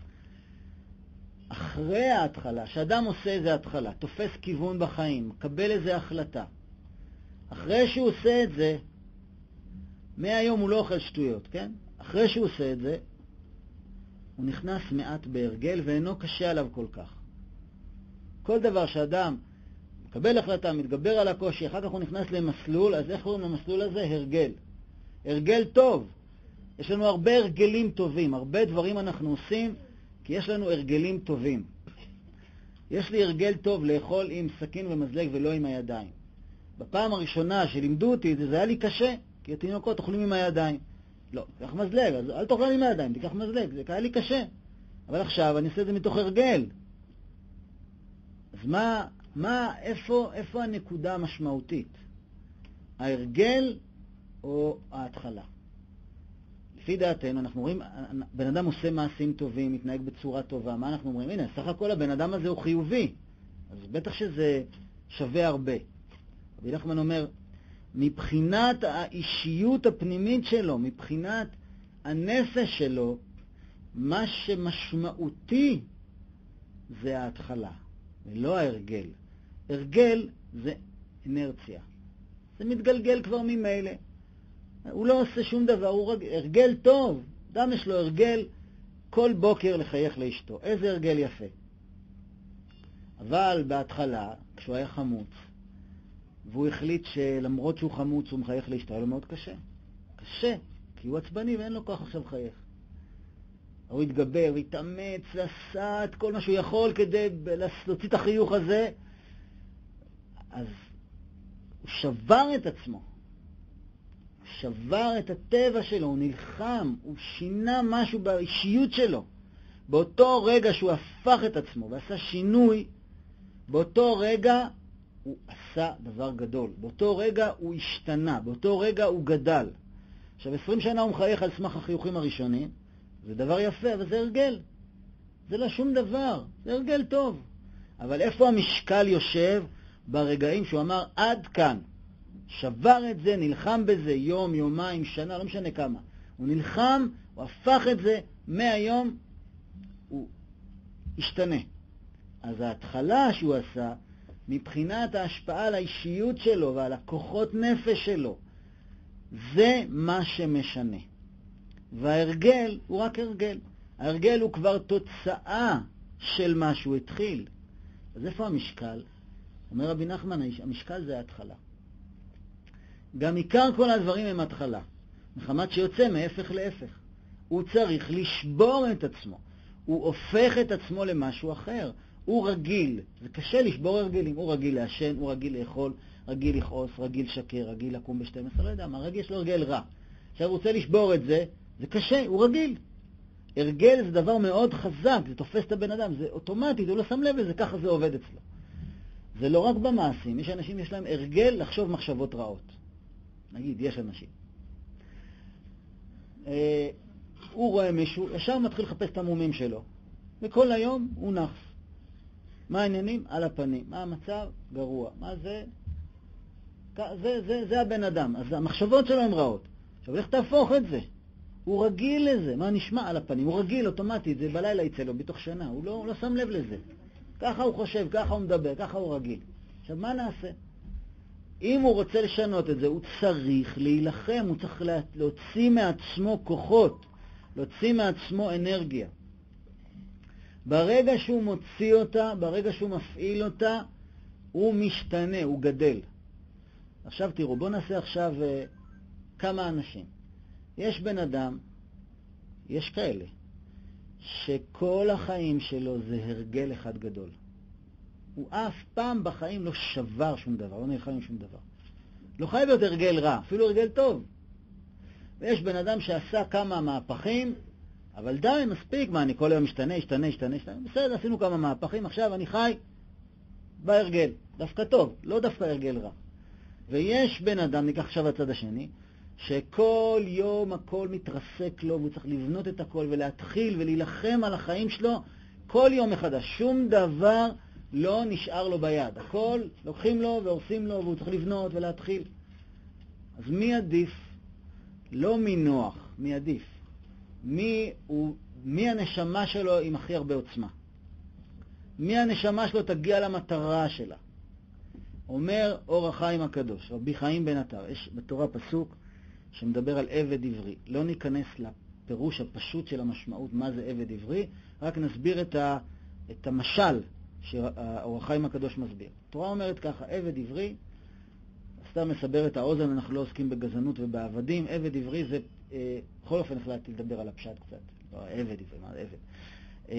אחרי ההתחלה, שאדם עושה איזה התחלה, תופס כיוון בחיים, מקבל איזה החלטה. אחרי שהוא עושה את זה, מהיום הוא לא אוכל שטויות, כן? אחרי שהוא עושה את זה, הוא נכנס מעט בהרגל ואינו קשה עליו כל כך. כל דבר שאדם מקבל החלטה, מתגבר על הקושי, אחר כך הוא נכנס למסלול, אז איך קוראים למסלול הזה? הרגל. הרגל טוב. יש לנו הרבה הרגלים טובים, הרבה דברים אנחנו עושים, כי יש לנו הרגלים טובים. יש לי הרגל טוב לאכול עם סכין ומזלג ולא עם הידיים. בפעם הראשונה שלימדו אותי את זה, זה היה לי קשה, כי התינוקות אוכלים עם הידיים. לא, תיקח מזלג, אז אל תאכל עם הידיים, תיקח מזלג, זה היה לי קשה. אבל עכשיו אני עושה את זה מתוך הרגל. אז איפה הנקודה המשמעותית? ההרגל או ההתחלה? לפי דעתנו, אנחנו רואים, בן אדם עושה מעשים טובים, מתנהג בצורה טובה. מה אנחנו אומרים? הנה, סך הכל הבן אדם הזה הוא חיובי. אז בטח שזה שווה הרבה. רבי נחמן אומר, מבחינת האישיות הפנימית שלו, מבחינת הנפש שלו, מה שמשמעותי זה ההתחלה, ולא ההרגל. הרגל זה אנרציה. זה מתגלגל כבר ממילא. הוא לא עושה שום דבר, הוא הרגל טוב. אדם יש לו הרגל כל בוקר לחייך לאשתו. איזה הרגל יפה. אבל בהתחלה, כשהוא היה חמוץ, והוא החליט שלמרות שהוא חמוץ הוא מחייך לאשתו, היה לו מאוד קשה. קשה, כי הוא עצבני ואין לו כוח עכשיו לחייך. הוא התגבר, הוא התאמץ, ועשה את כל מה שהוא יכול כדי להוציא את החיוך הזה. אז הוא שבר את עצמו. הוא שבר את הטבע שלו, הוא נלחם, הוא שינה משהו באישיות שלו. באותו רגע שהוא הפך את עצמו ועשה שינוי, באותו רגע הוא עשה דבר גדול. באותו רגע הוא השתנה, באותו רגע הוא גדל. עכשיו 20 שנה הוא מחייך על סמך החיוכים הראשונים, זה דבר יפה, אבל זה הרגל. זה לא שום דבר, זה הרגל טוב. אבל איפה המשקל יושב? ברגעים שהוא אמר עד כאן. שבר את זה, נלחם בזה יום, יומיים, שנה, לא משנה כמה. הוא נלחם, הוא הפך את זה, מהיום הוא השתנה. אז ההתחלה שהוא עשה, מבחינת ההשפעה על האישיות שלו ועל הכוחות נפש שלו, זה מה שמשנה. וההרגל הוא רק הרגל. ההרגל הוא כבר תוצאה של מה שהוא התחיל. אז איפה המשקל? אומר רבי נחמן, המשקל זה ההתחלה. גם עיקר כל הדברים הם התחלה. מחמת שיוצא מהפך להפך. הוא צריך לשבור את עצמו. הוא הופך את עצמו למשהו אחר. הוא רגיל. זה קשה לשבור הרגלים. הוא רגיל לעשן, הוא רגיל לאכול, רגיל לכעוס, רגיל שקר, רגיל לקום ב-12, לא יודע מה. רגיל יש לו הרגל רע. עכשיו הוא רוצה לשבור את זה, זה קשה, הוא רגיל. הרגל זה דבר מאוד חזק, זה תופס את הבן אדם, זה אוטומטית, הוא לא שם לב לזה, ככה זה עובד אצלו. זה לא רק במעשים, יש אנשים יש להם הרגל לחשוב מחשבות רעות. נגיד, יש אנשים. הוא רואה מישהו, ישר מתחיל לחפש את המומים שלו, וכל היום הוא נחס. מה העניינים? על הפנים. מה המצב? גרוע. מה זה? זה הבן אדם. אז המחשבות שלו הן רעות. עכשיו, איך תהפוך את זה? הוא רגיל לזה. מה נשמע? על הפנים. הוא רגיל אוטומטית, זה בלילה יצא לו, בתוך שנה. הוא לא שם לב לזה. ככה הוא חושב, ככה הוא מדבר, ככה הוא רגיל. עכשיו, מה נעשה? אם הוא רוצה לשנות את זה, הוא צריך להילחם, הוא צריך להוציא מעצמו כוחות, להוציא מעצמו אנרגיה. ברגע שהוא מוציא אותה, ברגע שהוא מפעיל אותה, הוא משתנה, הוא גדל. עכשיו תראו, בואו נעשה עכשיו כמה אנשים. יש בן אדם, יש כאלה, שכל החיים שלו זה הרגל אחד גדול. הוא אף פעם בחיים לא שבר שום דבר, לא נלחם עם שום דבר. לא חייב להיות הרגל רע, אפילו הרגל טוב. ויש בן אדם שעשה כמה מהפכים, אבל די, מספיק, מה, אני כל היום משתנה. בסדר, עשינו כמה מהפכים, עכשיו אני חי בהרגל. דווקא טוב, לא דווקא הרגל רע. ויש בן אדם, ניקח עכשיו הצד השני, שכל יום הכל מתרסק לו, והוא צריך לבנות את הכל ולהתחיל ולהילחם על החיים שלו, כל יום מחדש. שום דבר לא נשאר לו ביד. הכל לוקחים לו והורסים לו, והוא צריך לבנות ולהתחיל. אז מי עדיף? לא מי נוח, מי עדיף? מי הנשמה שלו עם הכי הרבה עוצמה? מי הנשמה שלו תגיע למטרה שלה? אומר אור החיים הקדוש, רבי חיים בן עטר, יש בתורה פסוק שמדבר על עבד עברי. לא ניכנס לפירוש הפשוט של המשמעות מה זה עבד עברי, רק נסביר את המשל שאור החיים הקדוש מסביר. התורה אומרת ככה, עבד עברי, סתם מסבר את האוזן, אנחנו לא עוסקים בגזענות ובעבדים. עבד עברי זה, בכל אופן החלטתי לדבר על הפשט קצת. לא, עבד עברי, מה זה עבד?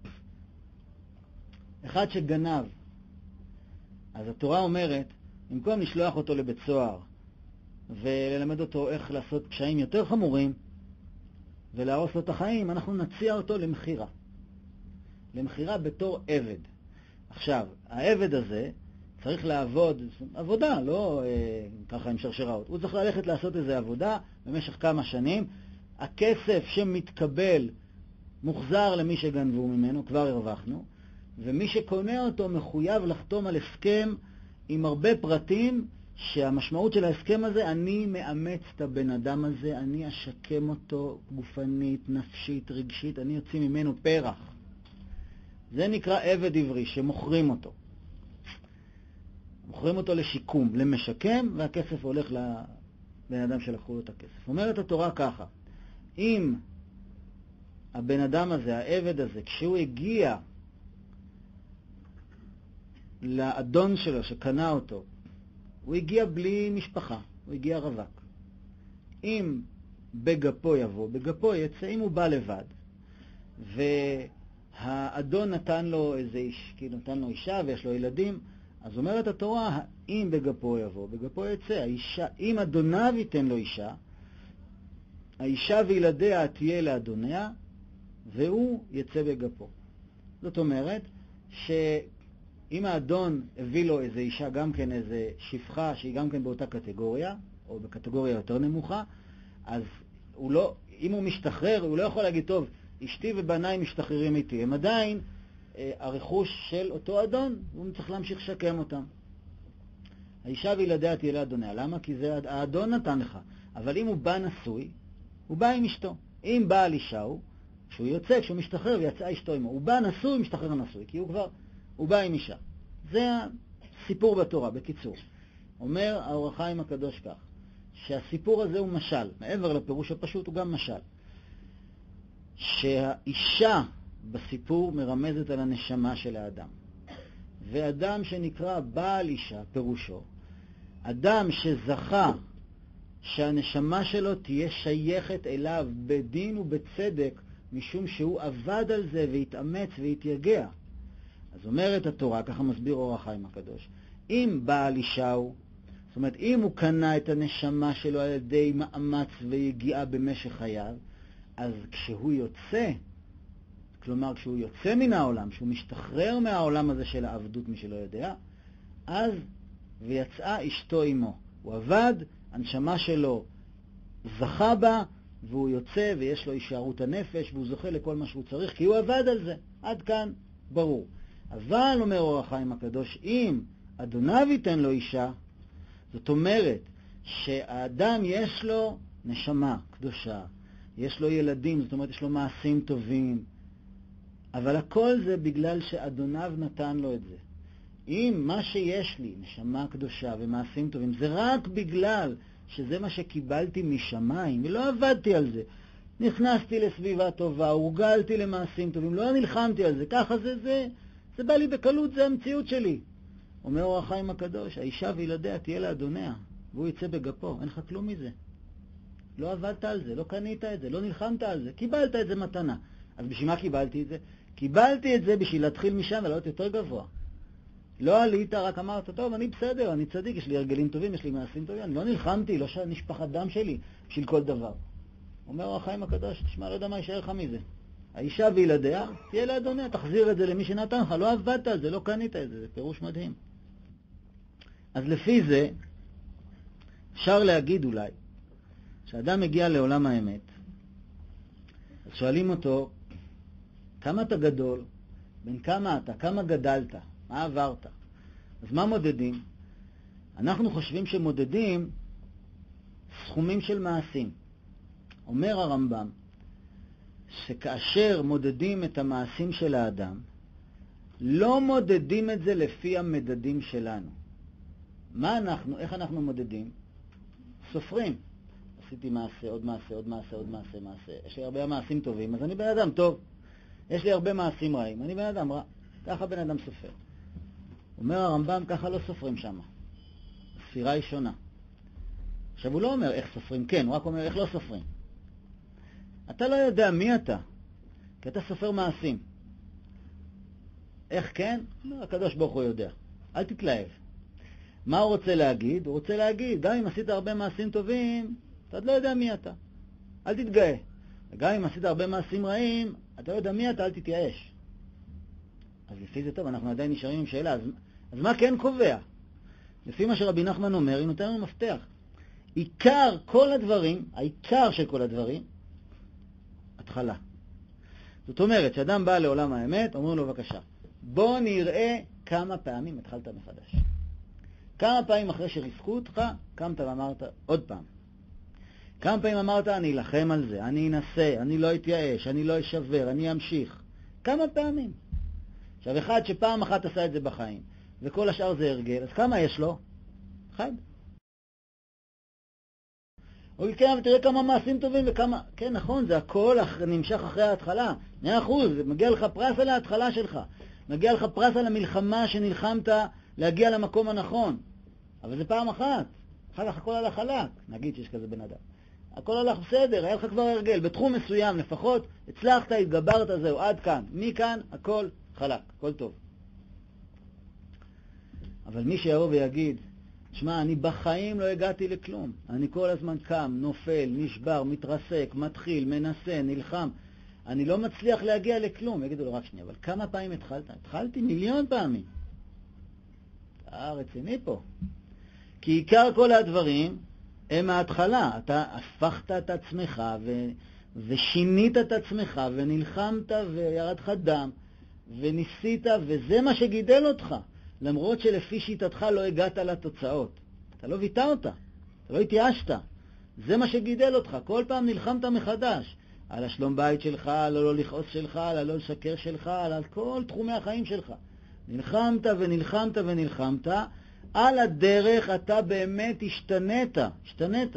אחד שגנב. אז התורה אומרת, במקום לשלוח אותו לבית סוהר וללמד אותו איך לעשות פשעים יותר חמורים ולהרוס לו את החיים, אנחנו נציע אותו למחירה. למחירה בתור עבד. עכשיו, העבד הזה צריך לעבוד, עבודה, לא ככה עם שרשראות. הוא צריך ללכת לעשות איזו עבודה במשך כמה שנים. הכסף שמתקבל מוחזר למי שגנבו ממנו, כבר הרווחנו, ומי שקונה אותו מחויב לחתום על הסכם עם הרבה פרטים שהמשמעות של ההסכם הזה, אני מאמץ את הבן אדם הזה, אני אשקם אותו גופנית, נפשית, רגשית, אני יוציא ממנו פרח. זה נקרא עבד עברי, שמוכרים אותו. מוכרים אותו לשיקום, למשקם, והכסף הולך לבן אדם שלקחו לו את הכסף. אומרת התורה ככה, אם הבן אדם הזה, העבד הזה, כשהוא הגיע לאדון שלו שקנה אותו, הוא הגיע בלי משפחה, הוא הגיע רווק. אם בגפו יבוא, בגפו יצא, אם הוא בא לבד, והאדון נתן לו איזה איש, כי נתן לו אישה ויש לו ילדים, אז אומרת התורה, אם בגפו יבוא, בגפו יצא. האישה, אם אדוניו ייתן לו אישה, האישה וילדיה תהיה לאדוניה, והוא יצא בגפו. זאת אומרת, שאם האדון הביא לו איזה אישה, גם כן איזה שפחה, שהיא גם כן באותה קטגוריה, או בקטגוריה יותר נמוכה, אז הוא לא, אם הוא משתחרר, הוא לא יכול להגיד, טוב, אשתי ובניי משתחררים איתי. הם עדיין הרכוש של אותו אדון, והוא צריך להמשיך לשקם אותם. האישה וילדיה תהיה לאדוניה. למה? כי זה האדון נתן לך. אבל אם הוא בא נשוי, הוא בא עם אשתו. אם בא על אישה הוא, כשהוא יוצא, כשהוא משתחרר ויצא אשתו עמו. הוא בא נשוי, משתחרר נשוי, כי הוא בא עם אישה. זה הסיפור בתורה, בקיצור. אומר האור החיים הקדוש כך, שהסיפור הזה הוא משל. מעבר לפירוש הפשוט הוא גם משל. שהאישה בסיפור מרמזת על הנשמה של האדם. ואדם שנקרא בעל אישה, פירושו, אדם שזכה שהנשמה שלו תהיה שייכת אליו בדין ובצדק, משום שהוא עבד על זה והתאמץ והתייגע. אז אומרת התורה, ככה מסביר אור החיים הקדוש, אם בעל אישה הוא, זאת אומרת, אם הוא קנה את הנשמה שלו על ידי מאמץ ויגיעה במשך חייו, אז כשהוא יוצא, כלומר כשהוא יוצא מן העולם, כשהוא משתחרר מהעולם הזה של העבדות, מי שלא יודע, אז ויצאה אשתו עמו. הוא עבד, הנשמה שלו זכה בה, והוא יוצא ויש לו הישארות הנפש, והוא זוכה לכל מה שהוא צריך, כי הוא עבד על זה. עד כאן ברור. אבל, אומר אור החיים הקדוש, אם אדוניו ייתן לו אישה, זאת אומרת שהאדם יש לו נשמה קדושה, יש לו ילדים, זאת אומרת יש לו מעשים טובים, אבל הכל זה בגלל שאדוניו נתן לו את זה. אם מה שיש לי, נשמה קדושה ומעשים טובים, זה רק בגלל שזה מה שקיבלתי משמיים, ולא עבדתי על זה. נכנסתי לסביבה טובה, הורגלתי למעשים טובים, לא נלחמתי על זה, ככה זה בא לי בקלות, זה המציאות שלי. אומר אור החיים הקדוש, האישה וילדיה תהיה לאדוניה, והוא יצא בגפו, אין לך כלום מזה. לא עבדת על זה, לא קנית את זה, לא נלחמת על זה, קיבלת את זה מתנה. אז בשביל מה קיבלתי את זה? קיבלתי את זה בשביל להתחיל משם ולעלות יותר גבוה. לא עלית, רק אמרת, טוב, אני בסדר, אני צדיק, יש לי הרגלים טובים, יש לי מעשים טובים, אני לא נלחמתי, לא נשפך הדם שלי בשביל כל דבר. אומר אור החיים הקדוש, תשמע, לא יודע מה יישאר לך מזה. האישה וילדיה תהיה לאדוניה, תחזיר את זה למי שנתן לך, לא עבדת על זה, לא קנית את זה, זה פירוש מדהים. אז לפי זה, אפשר להגיד אולי, כשאדם מגיע לעולם האמת, אז שואלים אותו, כמה אתה גדול? בין כמה אתה? כמה גדלת? מה עברת? אז מה מודדים? אנחנו חושבים שמודדים סכומים של מעשים. אומר הרמב"ם, שכאשר מודדים את המעשים של האדם, לא מודדים את זה לפי המדדים שלנו. איך אנחנו מודדים? סופרים. עשיתי מעשה, עוד מעשה, עוד מעשה, עוד מעשה, מעשה. יש לי הרבה מעשים טובים, אז אני בן אדם טוב. יש לי הרבה מעשים רעים, אני בן אדם רע. ככה בן אדם סופר. אומר הרמב"ם, ככה לא סופרים שם. הספירה היא שונה. עכשיו הוא לא אומר איך סופרים, כן, הוא רק אומר איך לא סופרים. אתה לא יודע מי אתה, כי אתה סופר מעשים. איך כן? הקדוש ברוך הוא יודע. אל תתלהב. מה הוא רוצה להגיד? הוא רוצה להגיד, גם אם עשית הרבה מעשים טובים, אתה עוד לא יודע מי אתה. אל תתגאה. וגם אם עשית הרבה מעשים רעים, אתה לא יודע מי אתה, אל תתייאש. אז לפי זה טוב, אנחנו עדיין נשארים עם שאלה. אז מה כן קובע? לפי מה שרבי נחמן אומר, היא נותן לנו מפתח. עיקר כל הדברים, העיקר של כל הדברים, התחלה. זאת אומרת, כשאדם בא לעולם האמת, אומרים לו בבקשה, בוא נראה כמה פעמים התחלת מחדש. כמה פעמים אחרי שריסקו אותך, קמת ואמרת עוד פעם. כמה פעמים אמרת, אני אלחם על זה, אני אנסה, אני לא אתייאש, אני לא אשבר, אני אמשיך. כמה פעמים? עכשיו, אחד שפעם אחת עשה את זה בחיים, וכל השאר זה הרגל, אז כמה יש לו? אחד. או כן, ותראה כמה מעשים טובים וכמה... כן, נכון, זה הכל נמשך אחרי ההתחלה. 100%, מגיע לך פרס על ההתחלה שלך. מגיע לך פרס על המלחמה שנלחמת להגיע למקום הנכון. אבל זה פעם אחת. אחר כך הכל הלך חלק. נגיד שיש כזה בן אדם. הכל הלך בסדר, היה לך כבר הרגל. בתחום מסוים לפחות, הצלחת, התגברת, זהו, עד כאן. מכאן הכל חלק, הכל טוב. אבל מי שיבוא ויגיד, שמע, אני בחיים לא הגעתי לכלום. אני כל הזמן קם, נופל, נשבר, מתרסק, מתחיל, מנסה, נלחם. אני לא מצליח להגיע לכלום. יגידו לו רק שנייה, אבל כמה פעמים התחלת? התחלתי 1,000,000 פעמים. אתה רציני פה. כי עיקר כל הדברים הם ההתחלה. אתה הפכת את עצמך ושינית את עצמך ונלחמת וירדך דם וניסית, וזה מה שגידל אותך. למרות שלפי שיטתך לא הגעת לתוצאות. אתה לא ויתרת, אתה לא התייאשת. זה מה שגידל אותך. כל פעם נלחמת מחדש. על השלום בית שלך, על לא לכעוס שלך, על לא לשקר שלך, על כל תחומי החיים שלך. נלחמת ונלחמת ונלחמת. על הדרך אתה באמת השתנית.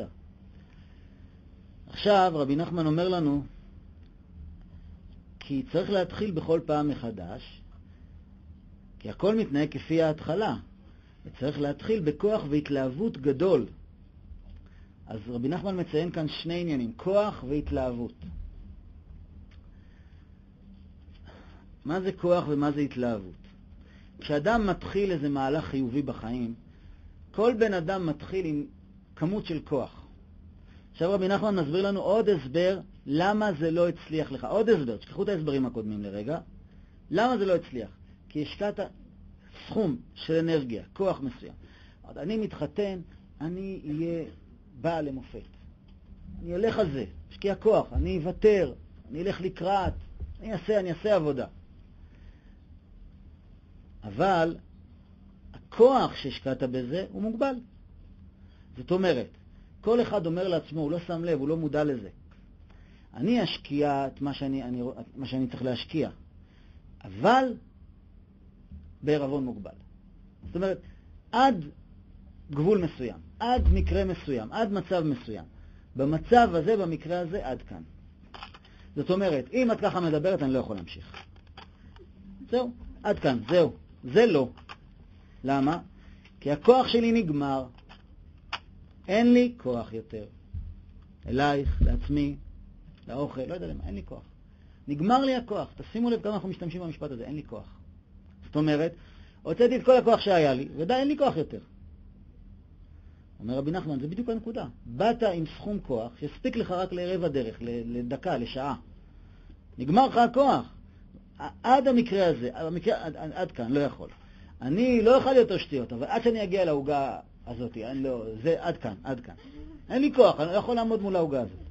עכשיו רבי נחמן אומר לנו, כי צריך להתחיל בכל פעם מחדש, כי הכל מתנהג כפי ההתחלה, וצריך להתחיל בכוח והתלהבות גדול. אז רבי נחמן מציין כאן שני עניינים, כוח והתלהבות. מה זה כוח ומה זה התלהבות? כשאדם מתחיל איזה מהלך חיובי בחיים, כל בן אדם מתחיל עם כמות של כוח. עכשיו רבי נחמן מסביר לנו עוד הסבר למה זה לא הצליח לך. עוד הסבר, תשכחו את ההסברים הקודמים לרגע. למה זה לא הצליח? כי השקעת סכום של אנרגיה, כוח מסוים. אני מתחתן, אני אהיה בעל למופת. אני אלך על זה, אשקיע כוח, אני אוותר, אני אלך לקראת, אני אעשה עבודה. אבל הכוח שהשקעת בזה הוא מוגבל. זאת אומרת, כל אחד אומר לעצמו, הוא לא שם לב, הוא לא מודע לזה. אני אשקיע את מה שאני צריך להשקיע, אבל בערבון מוגבל. זאת אומרת, עד גבול מסוים, עד מקרה מסוים, עד מצב מסוים. במצב הזה, במקרה הזה, עד כאן. זאת אומרת, אם את ככה מדברת, אני לא יכול להמשיך. זהו, עד כאן, זהו. זה לא. למה? כי הכוח שלי נגמר. אין לי כוח יותר. אלייך, לעצמי, לאוכל, לא יודע למה, אין לי כוח. נגמר לי הכוח. תשימו לב כמה אנחנו משתמשים במשפט הזה, אין לי כוח. זאת אומרת, הוצאתי את כל הכוח שהיה לי, ודי, אין לי כוח יותר. אומר רבי נחמן, זה בדיוק הנקודה. באת עם סכום כוח, שספיק לך רק לרבע דרך, לדקה, לשעה. נגמר לך הכוח. עד המקרה הזה, עד כאן, לא יכול. אני לא אוכל יותר שטויות, אבל עד שאני אגיע להוגה הזאת, זה עד כאן. אין לי כוח, אני לא יכול לעמוד מול ההוגה הזאת.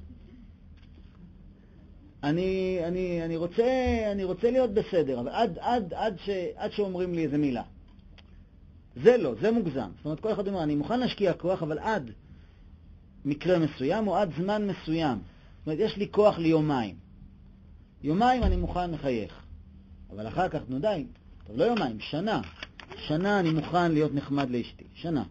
אני רוצה להיות בסדר, אבל עד שאומרים לי איזה מילה. זה לא, זה מוגזם. זאת אומרת, כל אחד אומר, אני מוכן להשקיע כוח, אבל עד מקרה מסוים או עד זמן מסוים. זאת אומרת, יש לי כוח ליומיים. יומיים אני מוכן לחייך. אבל אחר כך, די, טוב, לא יומיים, שנה אני מוכן להיות נחמד לאשתי. שנה.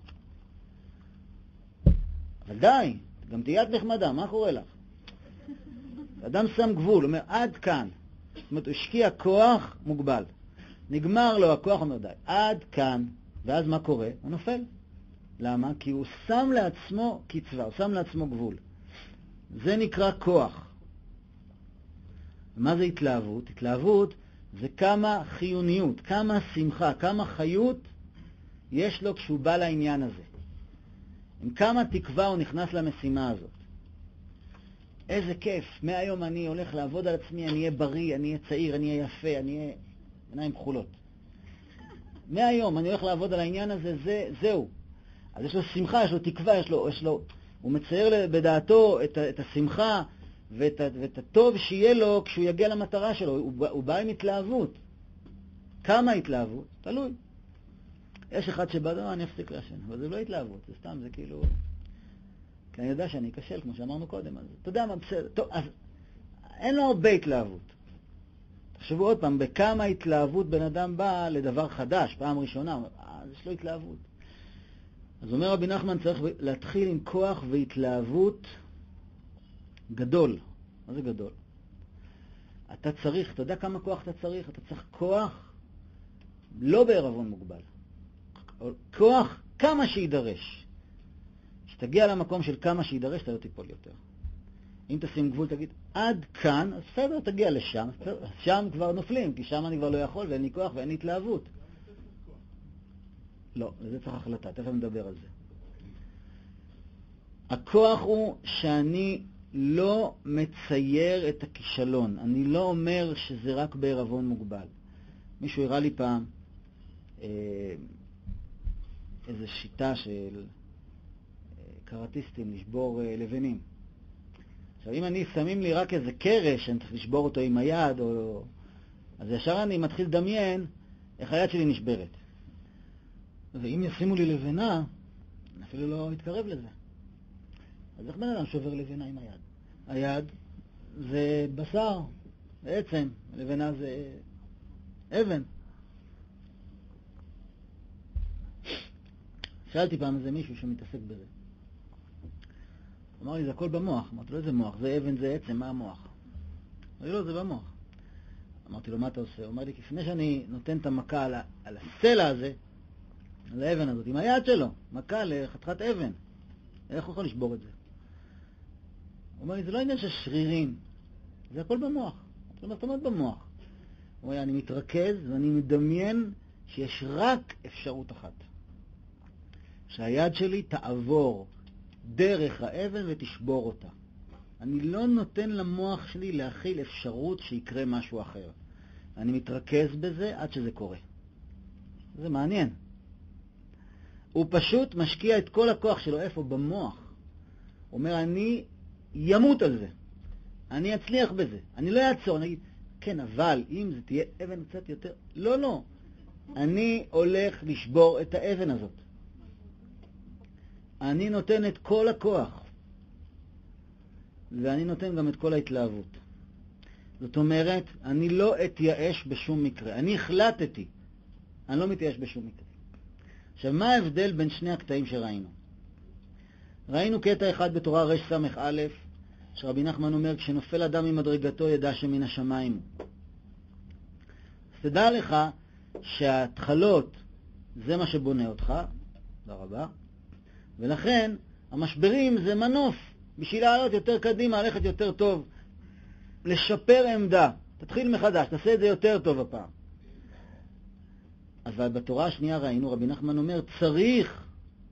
אבל די, גם תהיית נחמדה, מה קורה לך? אדם שם גבול, אומר, עד כאן. זאת אומרת, הוא השקיע כוח מוגבל. נגמר לו הכוח, אומר, די, עד כאן. ואז מה קורה? הוא נופל. למה? כי הוא שם לעצמו קצבה, הוא שם לעצמו גבול. זה נקרא כוח. מה זה התלהבות? התלהבות זה כמה חיוניות, כמה שמחה, כמה חיות יש לו כשהוא בא לעניין הזה. עם כמה תקווה הוא נכנס למשימה הזאת. איזה כיף, מהיום אני הולך לעבוד על עצמי, אני אהיה בריא, אני אהיה צעיר, אני אהיה יפה, אני אהיה עיניים כחולות. מהיום אני הולך לעבוד על העניין הזה, זהו. אז יש לו שמחה, יש לו תקווה, הוא מצייר בדעתו את השמחה ואת הטוב שיהיה לו כשהוא יגיע למטרה שלו. הוא בא עם התלהבות. כמה התלהבות? תלוי. יש אחד שבא, אני אפסיק לעשן, אבל זה לא התלהבות, זה סתם, זה כאילו... כי אני יודע שאני אקשל, כמו שאמרנו קודם, אז אתה יודע מה, בסדר. טוב, אז אין לו הרבה התלהבות. תחשבו עוד פעם, בכמה התלהבות בן אדם בא לדבר חדש, פעם ראשונה, יש לו התלהבות. אז אומר רבי נחמן, צריך להתחיל עם כוח והתלהבות גדול. מה זה גדול? אתה צריך, אתה יודע כמה כוח אתה צריך? אתה צריך כוח לא בערבון מוגבל. כוח כמה שידרש. כשתגיע למקום של כמה שידרש, אתה לא תיפול יותר. אם תשים גבול, תגיד, עד כאן, אז בסדר, תגיע לשם. שם כבר נופלים, כי שם אני כבר לא יכול, ואין לי כוח ואין לי התלהבות. לא, לזה צריך החלטה, תכף נדבר על זה. הכוח הוא שאני לא מצייר את הכישלון. אני לא אומר שזה רק בערבון מוגבל. מישהו הראה לי פעם איזו שיטה של קראטיסטים לשבור לבנים. עכשיו, אם אני שמים לי רק איזה קרש, אני צריך לשבור אותו עם היד, אז ישר אני מתחיל לדמיין איך היד שלי נשברת. ואם ישימו לי לבנה, אני אפילו לא אתקרב לזה. אז איך בן אדם שובר לבנה עם היד? היד זה בשר, בעצם, לבנה זה אבן. שאלתי פעם איזה מישהו שמתעסק בזה. אמר לי, זה הכל במוח. אמרתי לו, איזה מוח? זה אבן, זה עצם, מה המוח? אמרתי לו, זה במוח. אמרתי לו, מה אתה עושה? הוא אומר לי, לפני שאני נותן את המכה על הסלע הזה, על האבן הזאת, עם היד שלו, מכה לחתיכת אבן, איך הוא יכול לשבור את זה? הוא אומר לי, זה לא עניין של שרירים, זה הכל במוח. אמרתי לו, מה זאת אומרת במוח? הוא אומר לי, אני מתרכז ואני מדמיין שיש רק אפשרות אחת. שהיד שלי תעבור דרך האבן ותשבור אותה. אני לא נותן למוח שלי להכיל אפשרות שיקרה משהו אחר. אני מתרכז בזה עד שזה קורה. זה מעניין. הוא פשוט משקיע את כל הכוח שלו איפה? במוח. הוא אומר, אני ימות על זה. אני אצליח בזה. אני לא אעצור. אני אגיד, כן, אבל אם זה תהיה אבן קצת יותר... לא, לא. אני הולך לשבור את האבן הזאת. אני נותן את כל הכוח. ואני נותן גם את כל ההתלהבות. זאת אומרת, אני לא אתייאש בשום מקרה. אני החלטתי. אני לא מתייאש בשום מקרה. עכשיו, מה ההבדל בין שני הקטעים שראינו? ראינו קטע אחד בתורה רש סמך א', שרבי נחמן אומר, כשנופל אדם ממדרגתו ידע שמן השמיים הוא. אז תדע לך שההתחלות זה מה שבונה אותך, תודה רבה, ולכן המשברים זה מנוף, בשביל לעלות יותר קדימה, ללכת יותר טוב, לשפר עמדה, תתחיל מחדש, תעשה את זה יותר טוב הפעם. אבל בתורה השנייה ראינו, רבי נחמן אומר, צריך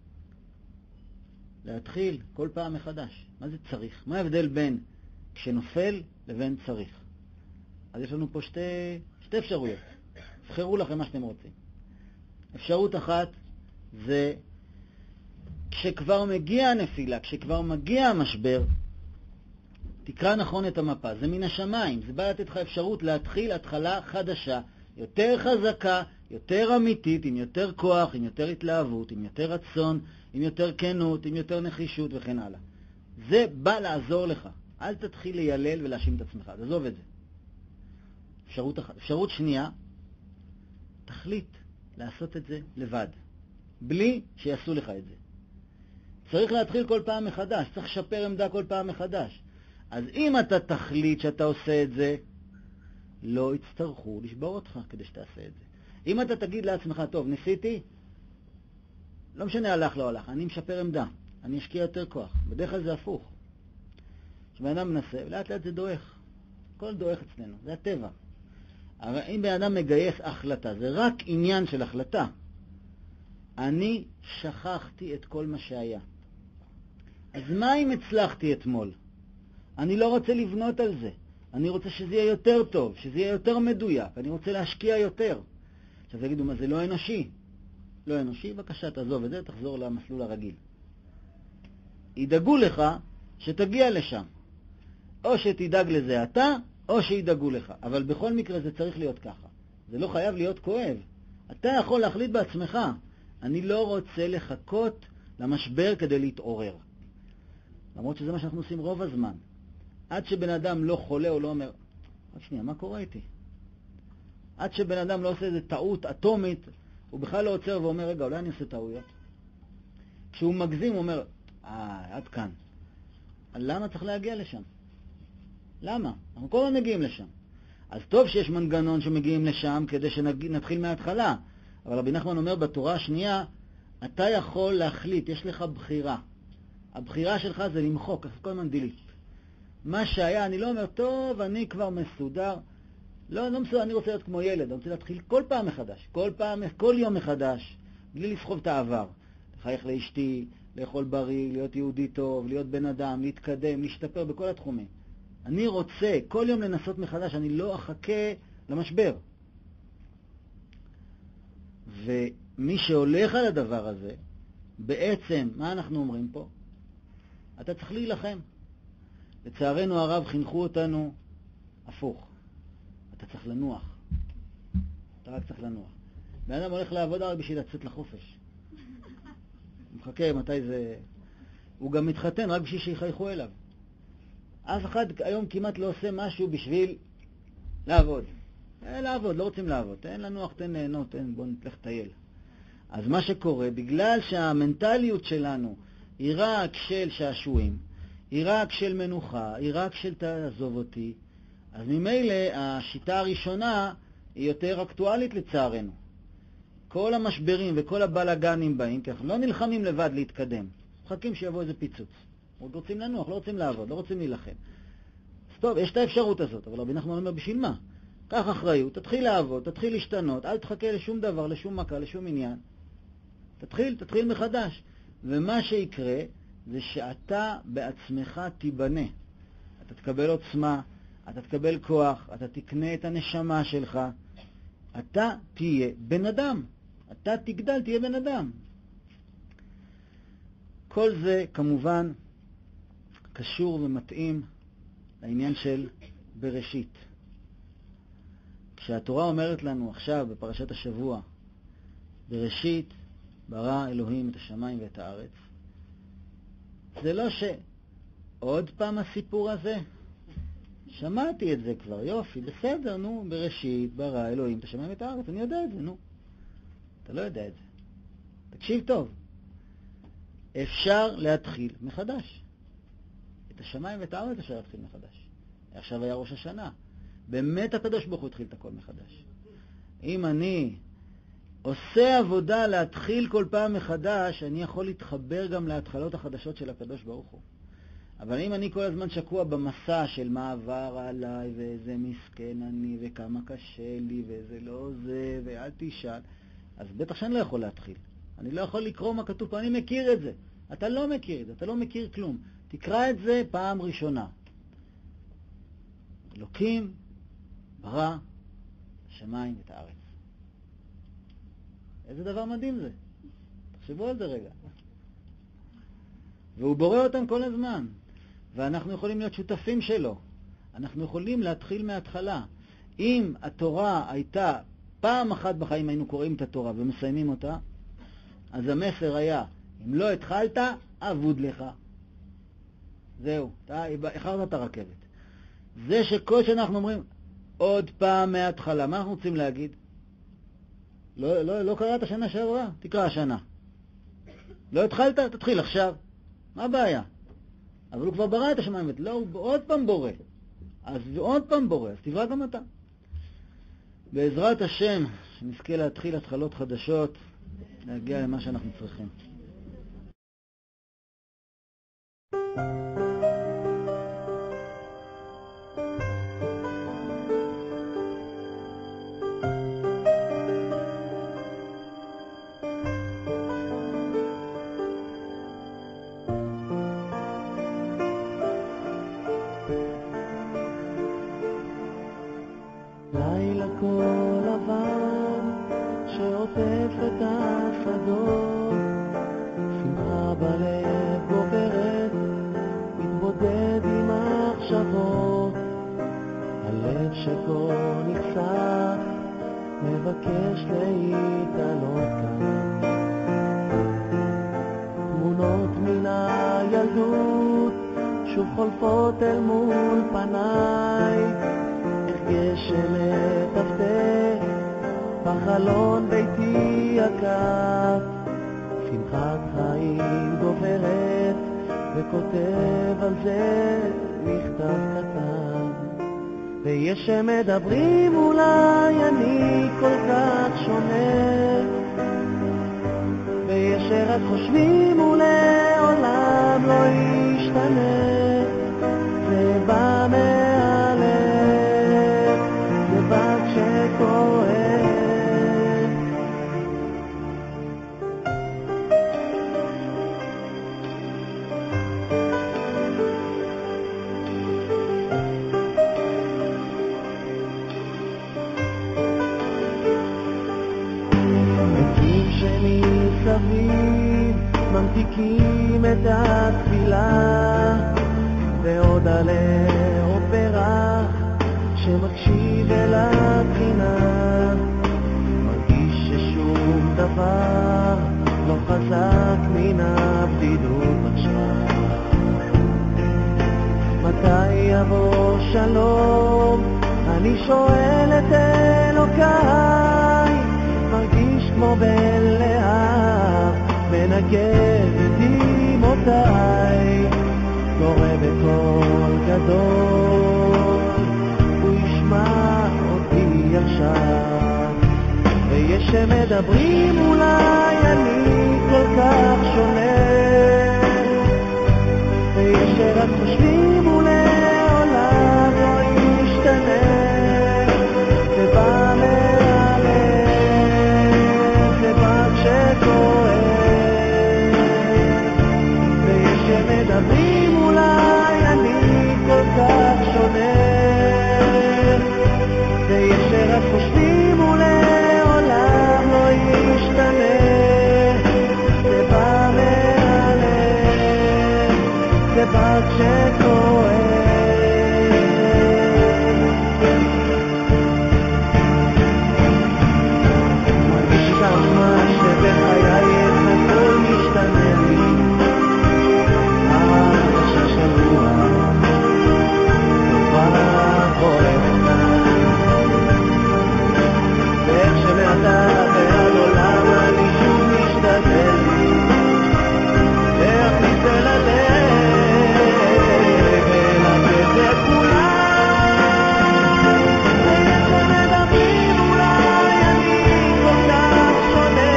להתחיל כל פעם מחדש. מה זה צריך? מה ההבדל בין כשנופל לבין צריך? אז יש לנו פה שתי אפשרויות. תבחרו לכם מה שאתם רוצים. אפשרות אחת זה כשכבר מגיע הנפילה, כשכבר מגיע המשבר, תקרא נכון את המפה. זה מן השמיים. זה בא לתת לך אפשרות להתחיל התחלה חדשה, יותר חזקה, יותר אמיתית, עם יותר כוח, עם יותר התלהבות, עם יותר רצון, עם יותר כנות, עם יותר נחישות וכן הלאה. זה בא לעזור לך. אל תתחיל לילל ולהאשים את עצמך. תעזוב את זה. אפשרות אחת. אפשרות שנייה, תחליט לעשות את זה לבד, בלי שיעשו לך את זה. צריך להתחיל כל פעם מחדש, צריך לשפר עמדה כל פעם מחדש. אז אם אתה תחליט שאתה עושה את זה, לא יצטרכו לשבור אותך כדי שתעשה את זה. אם אתה תגיד לעצמך, טוב, ניסיתי, לא משנה הלך לא הלך, אני משפר עמדה, אני אשקיע יותר כוח. בדרך כלל זה הפוך. כשבן אדם מנסה, ולאט לאט זה דועך. הכל דועך אצלנו, זה הטבע. אבל אם בן אדם מגייס החלטה, זה רק עניין של החלטה. אני שכחתי את כל מה שהיה. אז מה אם הצלחתי אתמול? אני לא רוצה לבנות על זה. אני רוצה שזה יהיה יותר טוב, שזה יהיה יותר מדויק. אני רוצה להשקיע יותר. עכשיו תגידו, מה זה לא אנושי? לא אנושי, בבקשה תעזוב את זה, תחזור למסלול הרגיל. ידאגו לך שתגיע לשם. או שתדאג לזה אתה, או שידאגו לך. אבל בכל מקרה זה צריך להיות ככה. זה לא חייב להיות כואב. אתה יכול להחליט בעצמך. אני לא רוצה לחכות למשבר כדי להתעורר. למרות שזה מה שאנחנו עושים רוב הזמן. עד שבן אדם לא חולה או לא אומר, רק שנייה, מה קורה איתי? עד שבן אדם לא עושה איזו טעות אטומית, הוא בכלל לא עוצר ואומר, רגע, אולי אני עושה טעויות. כשהוא מגזים, הוא אומר, עד כאן. למה צריך להגיע לשם? למה? אנחנו כל הזמן מגיעים לשם. אז טוב שיש מנגנון שמגיעים לשם כדי שנתחיל מההתחלה. אבל רבי נחמן אומר בתורה השנייה, אתה יכול להחליט, יש לך בחירה. הבחירה שלך זה למחוק, אז כל הזמן דילית. מה שהיה, אני לא אומר, טוב, אני כבר מסודר. לא מסודר, אני רוצה להיות כמו ילד, אני רוצה להתחיל כל פעם מחדש, כל יום מחדש, בלי לסחוב את העבר. לחייך לאשתי, לאכול בריא, להיות יהודי טוב, להיות בן אדם, להתקדם, להשתפר בכל התחומים. אני רוצה כל יום לנסות מחדש, אני לא אחכה למשבר. ומי שהולך על הדבר הזה, בעצם, מה אנחנו אומרים פה? אתה צריך להילחם. לצערנו הרב חינכו אותנו הפוך. אתה צריך לנוח. אתה רק צריך לנוח. בן אדם הולך לעבוד רק בשביל לצאת לחופש. הוא מחכה מתי זה... הוא גם מתחתן רק בשביל שיחייכו אליו. אף אחד היום כמעט לא עושה משהו בשביל לעבוד. לעבוד, לא רוצים לעבוד. תן לנוח, תן ליהנות, בוא נלך לטייל. אז מה שקורה, בגלל שהמנטליות שלנו היא רק של שעשועים, היא רק של מנוחה, היא רק של תעזוב אותי, אז ממילא השיטה הראשונה היא יותר אקטואלית לצערנו. כל המשברים וכל הבלגנים באים, כי אנחנו לא נלחמים לבד להתקדם. מחכים שיבוא איזה פיצוץ. רוצים לנוח, לא רוצים לעבוד, לא רוצים להילחם. אז טוב, יש את האפשרות הזאת, אבל רבי נחמן אומר, בשביל מה? קח אחריות, תתחיל לעבוד, תתחיל להשתנות, אל תחכה לשום דבר, לשום מכה, לשום עניין. תתחיל מחדש. ומה שיקרה זה שאתה בעצמך תיבנה. אתה תקבל עוצמה, אתה תקבל כוח, אתה תקנה את הנשמה שלך. אתה תהיה בן אדם. אתה תגדל, תהיה בן אדם. כל זה כמובן קשור ומתאים לעניין של בראשית. כשהתורה אומרת לנו עכשיו בפרשת השבוע, בראשית ברא אלוהים את השמיים ואת הארץ, זה לא שעוד פעם הסיפור הזה, שמעתי את זה כבר, יופי, בסדר, נו, בראשית ברא אלוהים את השמיים ואת הארץ, אני יודע את זה, נו. אתה לא יודע את זה. תקשיב טוב. אפשר להתחיל מחדש. את השמיים ואת הארץ אפשר להתחיל מחדש. עכשיו היה ראש השנה. באמת הקדוש ברוך הוא התחיל את הכל מחדש. אם אני עושה עבודה להתחיל כל פעם מחדש, אני יכול להתחבר גם להתחלות החדשות של הקדוש ברוך הוא. אבל אם אני כל הזמן שקוע במסע של מה עבר עליי, ואיזה מסכן אני, וכמה קשה לי, וזה לא זה, ואל תשאל, אז בטח שאני לא יכול להתחיל. אני לא יכול לקרוא מה כתוב פה, אני מכיר את זה. אתה לא מכיר את זה, אתה לא מכיר כלום. תקרא את זה פעם ראשונה. אלוקים ברא השמיים ואת הארץ. איזה דבר מדהים זה. תחשבו על זה רגע. והוא בורא אותם כל הזמן. ואנחנו יכולים להיות שותפים שלו. אנחנו יכולים להתחיל מההתחלה. אם התורה הייתה פעם אחת בחיים, היינו קוראים את התורה ומסיימים אותה, אז המסר היה, אם לא התחלת, אבוד לך. זהו, אתה החרת את הרכבת. זה שכל שאנחנו אומרים, עוד פעם מההתחלה, מה אנחנו רוצים להגיד? לא קראת השנה שעברה? תקרא השנה. לא התחלת? תתחיל עכשיו. מה הבעיה? אבל הוא כבר ברא את השמיים, לא, הוא עוד פעם בורא. אז עוד פעם בורא, אז תברא גם אתה. בעזרת השם, שנזכה להתחיל התחלות חדשות, להגיע למה שאנחנו צריכים. לילה כל לבן שעוטף את השדות, שמחה בלב גוברת, מתמודד עם מחשבות, הלב שכה נחשף, מבקש להתעלות כאן. ילדות שוב חולפות אל מול פניי, איך גשם מטפטף בחלון ביתי יקר, שמחת חיים גוברת וכותב על זה מכתב קטן. ויש שמדברים אולי אני כל כך שונה, ויש שרק חושבים ולעולם לא ישתנה. זה בא מהלב, זה בא כשכואב. ממתיקים את התפילה ועוד עלה עוד פרח שמקשיב אל התחינה, מרגיש ששום דבר לא חזק מן הבדידות עכשיו. מתי יבוא שלום? אני שואל את אלוקיי, מרגיש כמו בן להב מנגב דמעותיי, קורא בקול גדול, הוא ישמע אותי עכשיו. ויש שמדברים אולי אני כל כך שונה, ויש שרק חושבים ולעולם לא ישתנה. זה בא מהלב, זה בא כשכואב. מדברים אולי אני כל כך שונה, ויש שרק חושבים ולעולם לא ישתנה. זה בא מהלב, זה בא כשכואב. מרגיש כמה שבחיי הכל משתנה לי, ואיך שמעתה ועד עולם אני שוב משתדל להכניס אל הלב ולתת לכולם. ואיך שמדברים אולי אני כל כך שונה,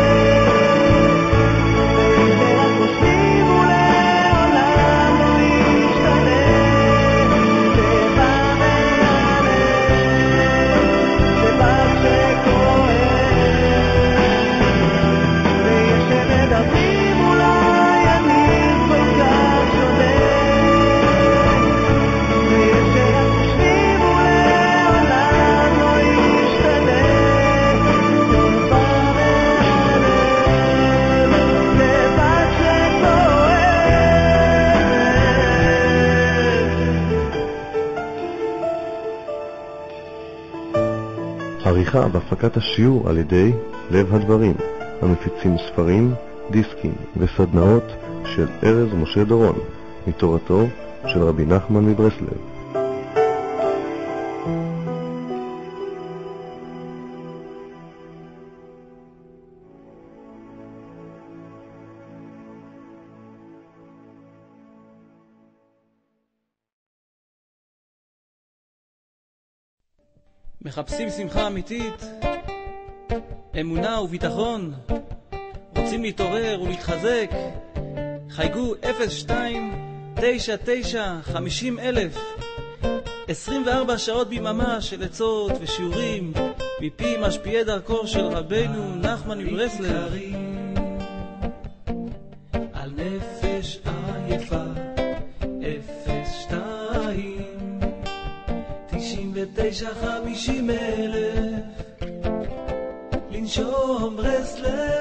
ואיך שרק חושבים ולעולם לא ישתנה. זה בא מהלב, זה בא מדברים אולי אני כל כך שונה, ויש שרק חושבים ולעולם לא ישתנה. זה בא מהלב, זה בא כשכואב. עריכה בהפקת השיעור על ידי לב הדברים, המפיצים ספרים, דיסקים וסדנאות של ארז משה דורון, מתורתו של רבי נחמן מברסלב. מחפשים שמחה אמיתית, אמונה וביטחון, רוצים להתעורר ולהתחזק. חייגו 02-99-50,000, 24 שעות ביממה של עצות ושיעורים מפי משפיעי דרכו של רבנו נחמן מברסלב. על נפש עייפה 02-99-50,000, לנשום ברסלב.